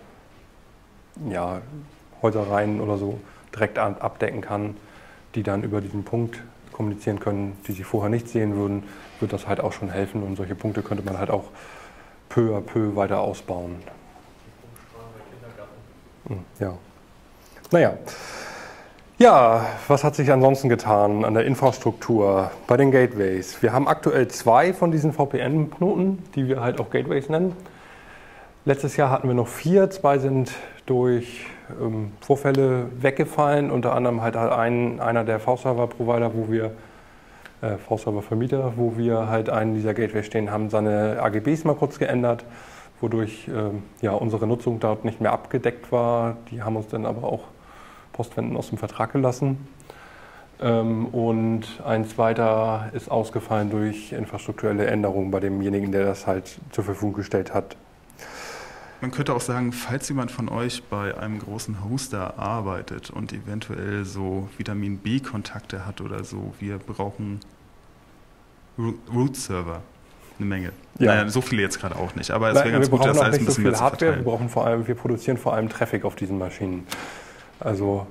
ja, Häusereien oder so direkt abdecken kann, die dann über diesen Punkt kommunizieren können, die sie vorher nicht sehen würden, wird das halt auch schon helfen. Und solche Punkte könnte man halt auch peu à peu weiter ausbauen. Ja. Naja. Ja, was hat sich ansonsten getan an der Infrastruktur bei den Gateways? Wir haben aktuell 2 von diesen VPN-Knoten, die wir halt auch Gateways nennen. Letztes Jahr hatten wir noch 4, 2 sind durch Vorfälle weggefallen, unter anderem halt einer der V-Server-Provider, wo wir V-Server-Vermieter, wo wir halt einen dieser Gateways stehen, haben seine AGBs mal kurz geändert, wodurch ja, unsere Nutzung dort nicht mehr abgedeckt war. Die haben uns dann aber auch Postwenden aus dem Vertrag gelassen. Und ein zweiter ist ausgefallen durch infrastrukturelle Änderungen bei demjenigen, der das halt zur Verfügung gestellt hat. Man könnte auch sagen, falls jemand von euch bei einem großen Hoster arbeitet und eventuell so Vitamin B-Kontakte hat oder so, wir brauchen Root-Server. Eine Menge. Ja. Naja, so viele jetzt gerade auch nicht, aber es wäre Nein, ganz wir gut, brauchen das auch alles ein nicht so bisschen mehr viel zu Hardware, verteilen. wir produzieren vor allem Traffic auf diesen Maschinen. Also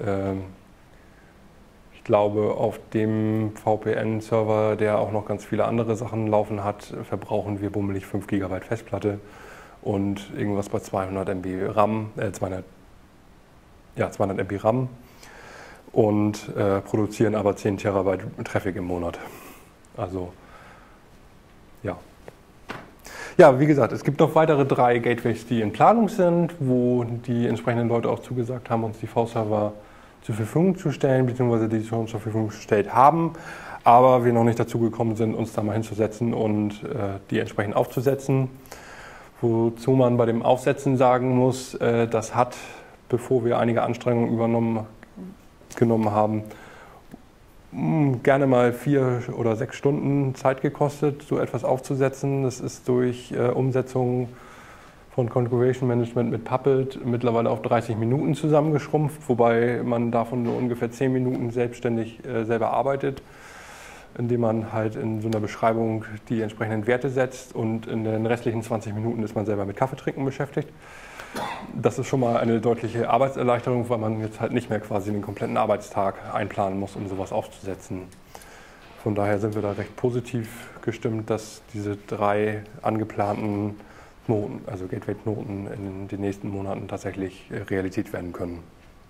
ich glaube, auf dem VPN-Server, der auch noch ganz viele andere Sachen laufen hat, verbrauchen wir bummelig 5 GB Festplatte und irgendwas bei 200 MB RAM, 200 MB RAM und produzieren aber 10 Terabyte Traffic im Monat. Also ja. Ja, wie gesagt, es gibt noch weitere 3 Gateways, die in Planung sind, wo die entsprechenden Leute auch zugesagt haben, uns die V-Server zur Verfügung zu stellen, beziehungsweise die schon zur Verfügung gestellt haben, aber wir noch nicht dazu gekommen sind, uns da mal hinzusetzen und die entsprechend aufzusetzen. Wozu man bei dem Aufsetzen sagen muss, das hat, bevor wir einige Anstrengungen genommen haben, gerne mal 4 oder 6 Stunden Zeit gekostet, so etwas aufzusetzen. Das ist durch Umsetzung von Configuration Management mit Puppet mittlerweile auf 30 Minuten zusammengeschrumpft, wobei man davon nur ungefähr 10 Minuten selbstständig selber arbeitet, indem man halt in so einer Beschreibung die entsprechenden Werte setzt und in den restlichen 20 Minuten ist man selber mit Kaffeetrinken beschäftigt. das ist schon mal eine deutliche Arbeitserleichterung, weil man jetzt halt nicht mehr quasi den kompletten Arbeitstag einplanen muss, um sowas aufzusetzen. Von daher sind wir da recht positiv gestimmt, dass diese 3 angeplanten Knoten, also Gateway-Knoten in den nächsten Monaten tatsächlich Realität werden können.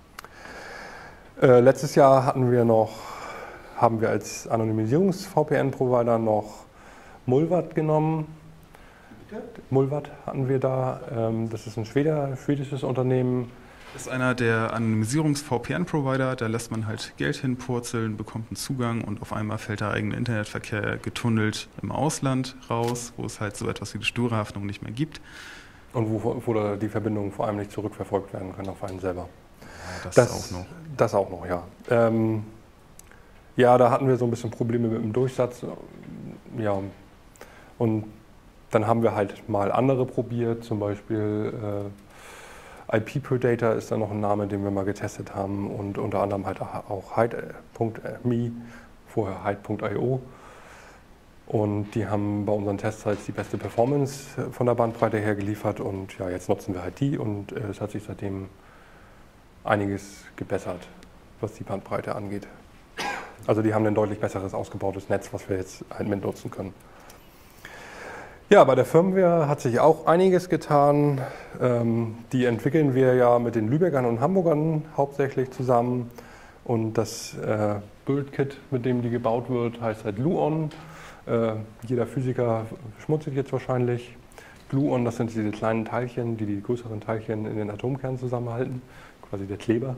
Letztes Jahr haben wir als Anonymisierungs-VPN-Provider noch Mullvad genommen. Mullvad hatten wir da. Das ist ein schwedisches Unternehmen. Das ist einer der Anonymisierungs-VPN-Provider. Da lässt man halt Geld hinpurzeln, bekommt einen Zugang und auf einmal fällt der eigene Internetverkehr getunnelt im Ausland raus, wo es halt so etwas wie die Sturhaftung nicht mehr gibt. Und wo da die Verbindungen vor allem nicht zurückverfolgt werden können auf einen selber. Ja, das auch noch. Das auch noch, ja. Ja, da hatten wir so ein bisschen Probleme mit dem Durchsatz. Ja, und dann haben wir halt mal andere probiert, zum Beispiel IP Predator ist da noch ein Name, den wir mal getestet haben und unter anderem halt auch Hide.me, vorher Hide.io. Und die haben bei unseren Tests halt die beste Performance von der Bandbreite her geliefert und ja, jetzt nutzen wir halt die und es hat sich seitdem einiges gebessert, was die Bandbreite angeht. Also die haben ein deutlich besseres ausgebautes Netz, was wir jetzt halt mit nutzen können. Ja, bei der Firmware hat sich auch einiges getan. Die entwickeln wir ja mit den Lübeckern und Hamburgern hauptsächlich zusammen. Und das Build-Kit, mit dem die gebaut wird, heißt halt Gluon. Jeder Physiker schmutzelt jetzt wahrscheinlich. Gluon, das sind diese kleinen Teilchen, die die größeren Teilchen in den Atomkern zusammenhalten, quasi der Kleber.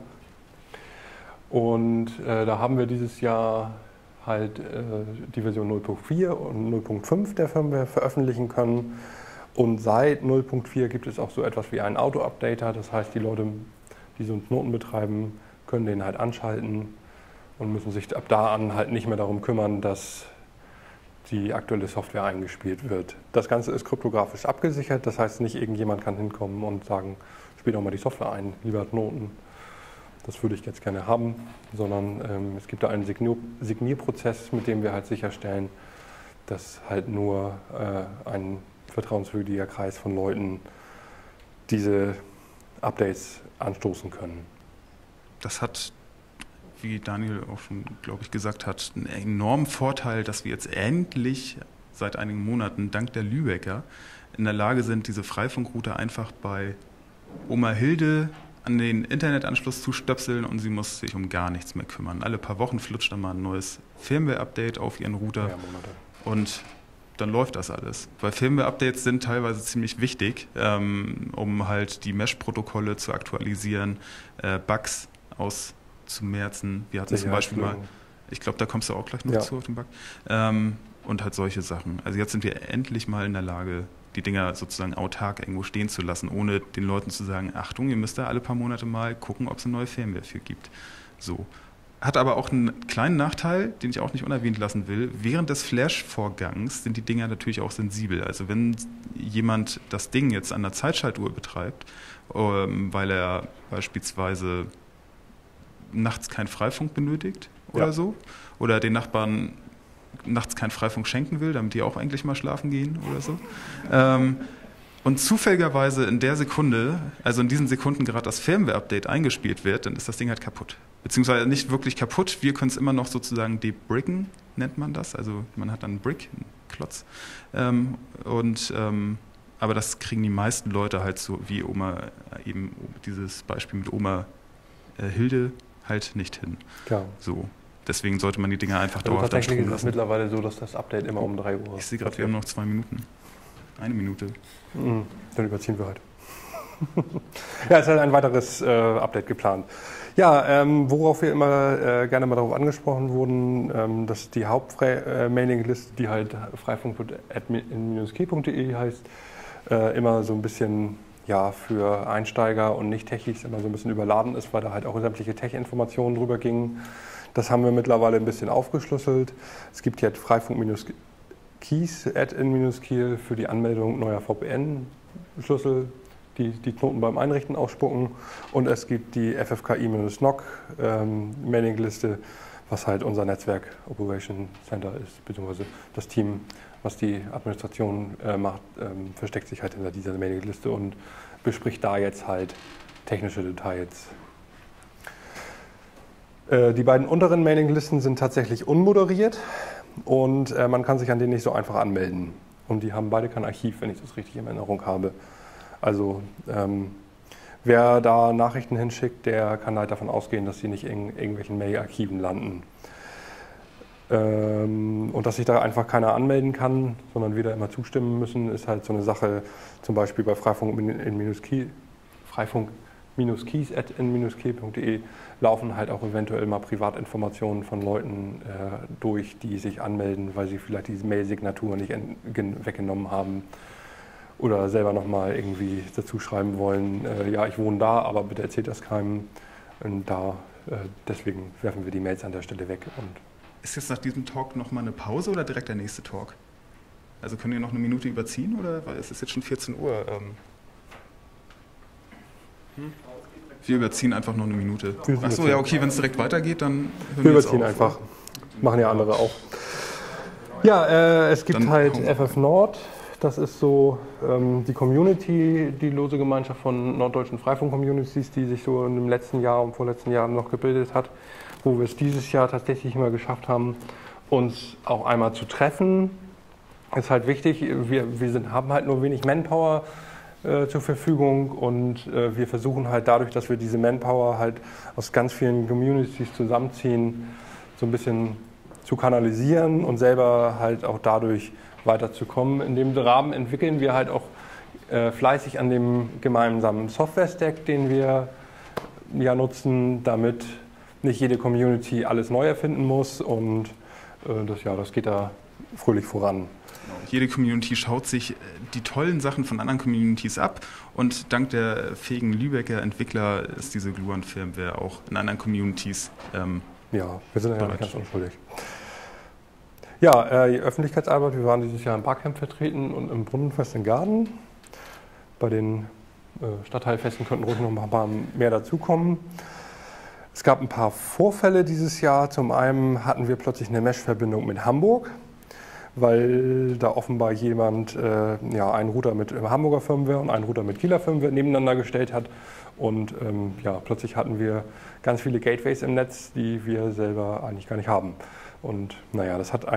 Und da haben wir dieses Jahr halt die Version 0.4 und 0.5 der Firmware veröffentlichen können. Und seit 0.4 gibt es auch so etwas wie einen Auto-Updater. Das heißt, die Leute, die so einen Knoten betreiben, können den halt anschalten und müssen sich ab da an halt nicht mehr darum kümmern, dass die aktuelle Software eingespielt wird. Das Ganze ist kryptografisch abgesichert. Das heißt, nicht irgendjemand kann hinkommen und sagen, spiel doch mal die Software ein, lieber Knoten. Das würde ich jetzt gerne haben, sondern es gibt da einen Signierprozess, mit dem wir halt sicherstellen, dass halt nur ein vertrauenswürdiger Kreis von Leuten diese Updates anstoßen können. Das hat, wie Daniel auch schon, glaube ich, gesagt hat, einen enormen Vorteil, dass wir jetzt endlich seit einigen Monaten dank der Lübecker in der Lage sind, diese Freifunkrouter einfach bei Oma Hilde an den Internetanschluss zu stöpseln und sie muss sich um gar nichts mehr kümmern. Alle paar Wochen flutscht dann mal ein neues Firmware-Update auf ihren Router und dann läuft das alles. Weil Firmware-Updates sind teilweise ziemlich wichtig, um halt die Mesh-Protokolle zu aktualisieren, Bugs auszumerzen. Wir hatten zum Beispiel mal, ich glaube, da kommst du auch gleich noch zu auf den Bug, und halt solche Sachen. Also jetzt sind wir endlich mal in der Lage, die Dinger sozusagen autark irgendwo stehen zu lassen, ohne den Leuten zu sagen, Achtung, ihr müsst da alle paar Monate mal gucken, ob es eine neue Firmware für gibt. So. Hat aber auch einen kleinen Nachteil, den ich auch nicht unerwähnt lassen will. Während des Flash-Vorgangs sind die Dinger natürlich auch sensibel. Also wenn jemand das Ding jetzt an der Zeitschaltuhr betreibt, weil er beispielsweise nachts keinen Freifunk benötigt oder so, oder den Nachbarn nachts keinen Freifunk schenken will, damit die auch eigentlich mal schlafen gehen oder so. Und zufälligerweise in der Sekunde, also in diesen Sekunden gerade das Firmware-Update eingespielt wird, dann ist das Ding halt kaputt. Beziehungsweise nicht wirklich kaputt, wir können es immer noch sozusagen debricken, nennt man das. Also man hat dann einen Brick, einen Klotz. Aber das kriegen die meisten Leute halt so wie Oma, eben dieses Beispiel mit Oma Hilde halt nicht hin. Ja. So. Deswegen sollte man die Dinger einfach dauerhaft tatsächlich ist es mittlerweile so, dass das Update immer um 3 Uhr Ich sehe gerade, wir haben noch 2 Minuten. 1 Minute. Dann überziehen wir halt. Ja, es ist halt ein weiteres Update geplant. Ja, worauf wir immer gerne mal darauf angesprochen wurden, dass die Hauptmailingliste, die halt freifunk.admin-key.de heißt, immer so ein bisschen für Einsteiger und Nicht-Techies immer so ein bisschen überladen ist, weil da halt auch sämtliche Tech-Informationen drüber gingen. Das haben wir mittlerweile ein bisschen aufgeschlüsselt. Es gibt jetzt Freifunk-Keys, Add-in-Kiel für die Anmeldung neuer VPN-Schlüssel, die Knoten beim Einrichten ausspucken. Und es gibt die FFKI-NOC Mailingliste, was halt unser Netzwerk Operation Center ist, beziehungsweise das Team, was die Administration macht, versteckt sich halt hinter dieser Mailingliste und bespricht da jetzt halt technische Details. Die beiden unteren Mailinglisten sind tatsächlich unmoderiert und man kann sich an denen nicht so einfach anmelden. Und die haben beide kein Archiv, wenn ich das richtig in Erinnerung habe. Also wer da Nachrichten hinschickt, der kann halt davon ausgehen, dass sie nicht in irgendwelchen Mail-Archiven landen. Und dass sich da einfach keiner anmelden kann, sondern wir da immer zustimmen müssen, ist halt so eine Sache, zum Beispiel bei freifunk-keys@n-keys.de laufen halt auch eventuell mal Privatinformationen von Leuten durch, die sich anmelden, weil sie vielleicht diese Mail-Signatur nicht weggenommen haben oder selber nochmal irgendwie dazu schreiben wollen, ja, ich wohne da, aber bitte erzählt das keinem. Und deswegen werfen wir die Mails an der Stelle weg. Und ist jetzt nach diesem Talk nochmal eine Pause oder direkt der nächste Talk? Also können wir noch eine Minute überziehen oder? Weil es ist jetzt schon 14 Uhr. Wir überziehen einfach noch eine Minute. Achso, ja, okay, wenn es direkt weitergeht, dann wir überziehen einfach. Machen ja andere auch. Ja, es gibt dann halt FF Nord. Das ist so die Community, die lose Gemeinschaft von norddeutschen Freifunk-Communities, die sich so im letzten Jahr und vorletzten Jahr noch gebildet hat, wo wir es dieses Jahr tatsächlich mal geschafft haben, uns auch einmal zu treffen. Ist halt wichtig, wir haben halt nur wenig Manpower zur Verfügung und wir versuchen halt dadurch, dass wir diese Manpower halt aus ganz vielen Communities zusammenziehen, so ein bisschen zu kanalisieren und selber halt auch dadurch weiterzukommen. In dem Rahmen entwickeln wir halt auch fleißig an dem gemeinsamen Software-Stack, den wir ja nutzen, damit nicht jede Community alles neu erfinden muss und das geht da fröhlich voran. Jede Community schaut sich die tollen Sachen von anderen Communities ab und dank der fähigen Lübecker Entwickler ist diese Gluon-Firmware auch in anderen Communities ja, wir sind ja nicht ganz unschuldig. Ja, die Öffentlichkeitsarbeit, wir waren dieses Jahr im Barcamp vertreten und im Brunnenfest in Garden. Bei den Stadtteilfesten könnten ruhig noch ein paar mehr dazukommen. Es gab ein paar Vorfälle dieses Jahr. Zum einen hatten wir plötzlich eine Mesh-Verbindung mit Hamburg, weil da offenbar jemand einen Router mit Hamburger Firmware und einen Router mit Kieler Firmware nebeneinander gestellt hat. Und plötzlich hatten wir ganz viele Gateways im Netz, die wir selber eigentlich gar nicht haben. Und naja, das hat so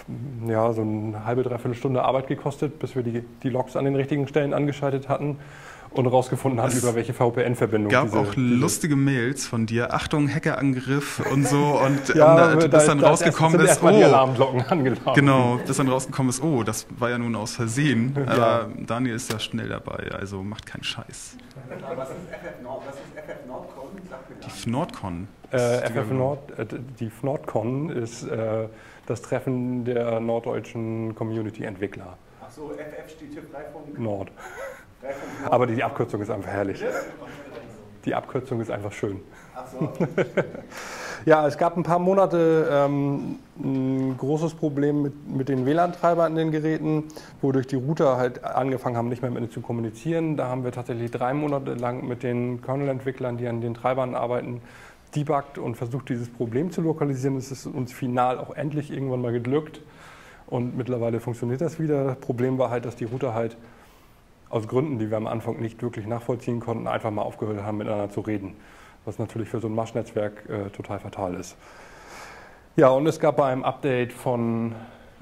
eine halbe, dreiviertel Stunde Arbeit gekostet, bis wir die Logs an den richtigen Stellen angeschaltet hatten und herausgefunden hatten, über welche VPN-Verbindung. Es gab auch lustige Mails von dir, Achtung, Hackerangriff und so. Und bis dann rausgekommen ist, die Alarmglocken angelaufen. Genau, bis dann rausgekommen ist, das war ja nun aus Versehen. Aber Daniel ist ja schnell dabei, also macht keinen Scheiß. Was ist FF Nordcon? Die FNordCon. Die FNordCon ist das Treffen der norddeutschen Community-Entwickler. Ach so, FF steht für Freifunk Nord. Aber die Abkürzung ist einfach herrlich. Die Abkürzung ist einfach schön. Ach so. Ja, es gab ein paar Monate ein großes Problem mit den WLAN-Treibern an den Geräten, wodurch die Router halt angefangen haben, nicht mehr mit zu kommunizieren. Da haben wir tatsächlich 3 Monate lang mit den Kernel-Entwicklern, die an den Treibern arbeiten, debuggt und versucht, dieses Problem zu lokalisieren. Es ist uns final auch endlich irgendwann mal geglückt und mittlerweile funktioniert das wieder. Das Problem war halt, dass die Router halt aus Gründen, die wir am Anfang nicht wirklich nachvollziehen konnten, einfach mal aufgehört haben, miteinander zu reden. Was natürlich für so ein Maschnetzwerk total fatal ist. Ja, und es gab bei einem Update von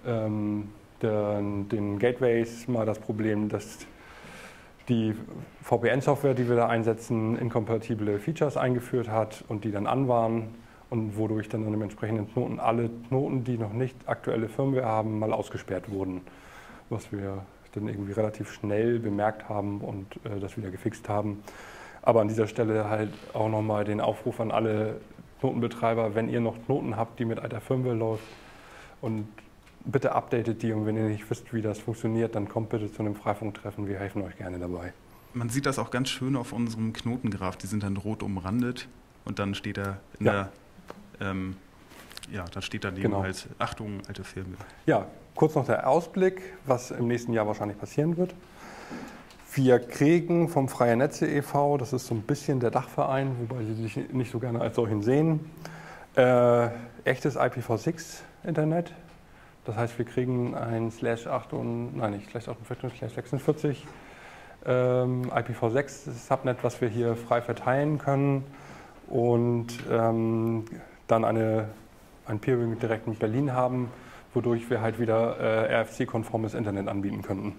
den Gateways mal das Problem, dass die VPN-Software, die wir da einsetzen, inkompatible Features eingeführt hat und die dann an waren und wodurch dann an dem entsprechenden Knoten alle Knoten, die noch nicht aktuelle Firmware haben, mal ausgesperrt wurden. Was wir dann irgendwie relativ schnell bemerkt haben und das wieder gefixt haben. Aber an dieser Stelle halt auch nochmal den Aufruf an alle Knotenbetreiber, wenn ihr noch Knoten habt, die mit alter Firmware läuft und bitte updatet die und wenn ihr nicht wisst, wie das funktioniert, dann kommt bitte zu einem Freifunktreffen, wir helfen euch gerne dabei. Man sieht das auch ganz schön auf unserem Knotengraph, die sind dann rot umrandet und dann steht da dann steht daneben halt Achtung, alte Firmware. Ja, kurz noch der Ausblick, was im nächsten Jahr wahrscheinlich passieren wird. Wir kriegen vom Freie Netze e.V., das ist so ein bisschen der Dachverein, wobei sie sich nicht so gerne als solchen sehen, echtes IPv6-Internet. Das heißt, wir kriegen ein /48, /46 IPv6 Subnet, was wir hier frei verteilen können und dann ein Peering direkt mit Berlin haben, wodurch wir halt wieder RFC-konformes Internet anbieten könnten.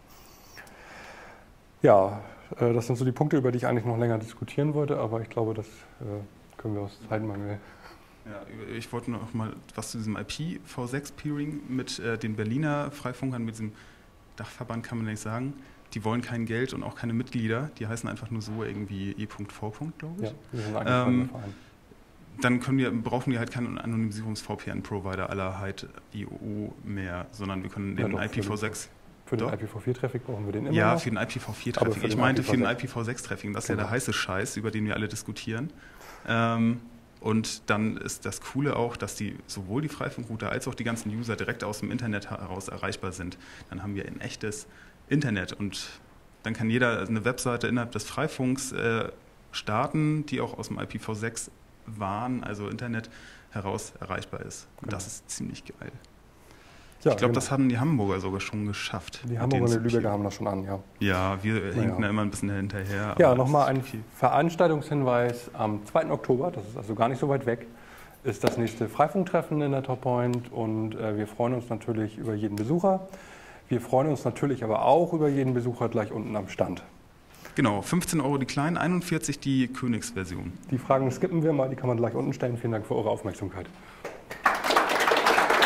Ja, das sind so die Punkte, über die ich eigentlich noch länger diskutieren wollte, aber ich glaube, das können wir aus Zeitmangel. Ja, ich wollte noch mal was zu diesem IPv6-Peering mit den Berliner Freifunkern, mit diesem Dachverband kann man nicht sagen. Die wollen kein Geld und auch keine Mitglieder. Die heißen einfach nur so irgendwie e.v, glaube ich. Ja, wir sind eigentlich ein Verein. Dann brauchen wir halt keinen Anonymisierungs-VPN-Provider aller halt IOO mehr, sondern wir können den IPv6... Für den IPv4-Traffic brauchen wir den immer noch. Ja, für den IPv4-Traffic. Ich meinte für den IPv6-Traffic. Das ist ja der heiße Scheiß, über den wir alle diskutieren. Und dann ist das Coole auch, dass sowohl die Freifunkrouter als auch die ganzen User direkt aus dem Internet heraus erreichbar sind. Dann haben wir ein echtes Internet und dann kann jeder eine Webseite innerhalb des Freifunks starten, die auch aus dem IPv6-WAN, also Internet, heraus erreichbar ist. Und das ist ziemlich geil. Ja, ich glaube, das haben die Hamburger sogar schon geschafft. Die Hamburger und die Lübecker haben das schon an, ja. Ja, wir hinken da immer ein bisschen hinterher. Ja, nochmal ein Veranstaltungshinweis. Am 2. Oktober, das ist also gar nicht so weit weg, ist das nächste Freifunktreffen in der Top Point und wir freuen uns natürlich über jeden Besucher. Wir freuen uns natürlich aber auch über jeden Besucher gleich unten am Stand. Genau, 15 € die kleinen, 41 die Königsversion. Die Fragen skippen wir mal, die kann man gleich unten stellen. Vielen Dank für eure Aufmerksamkeit.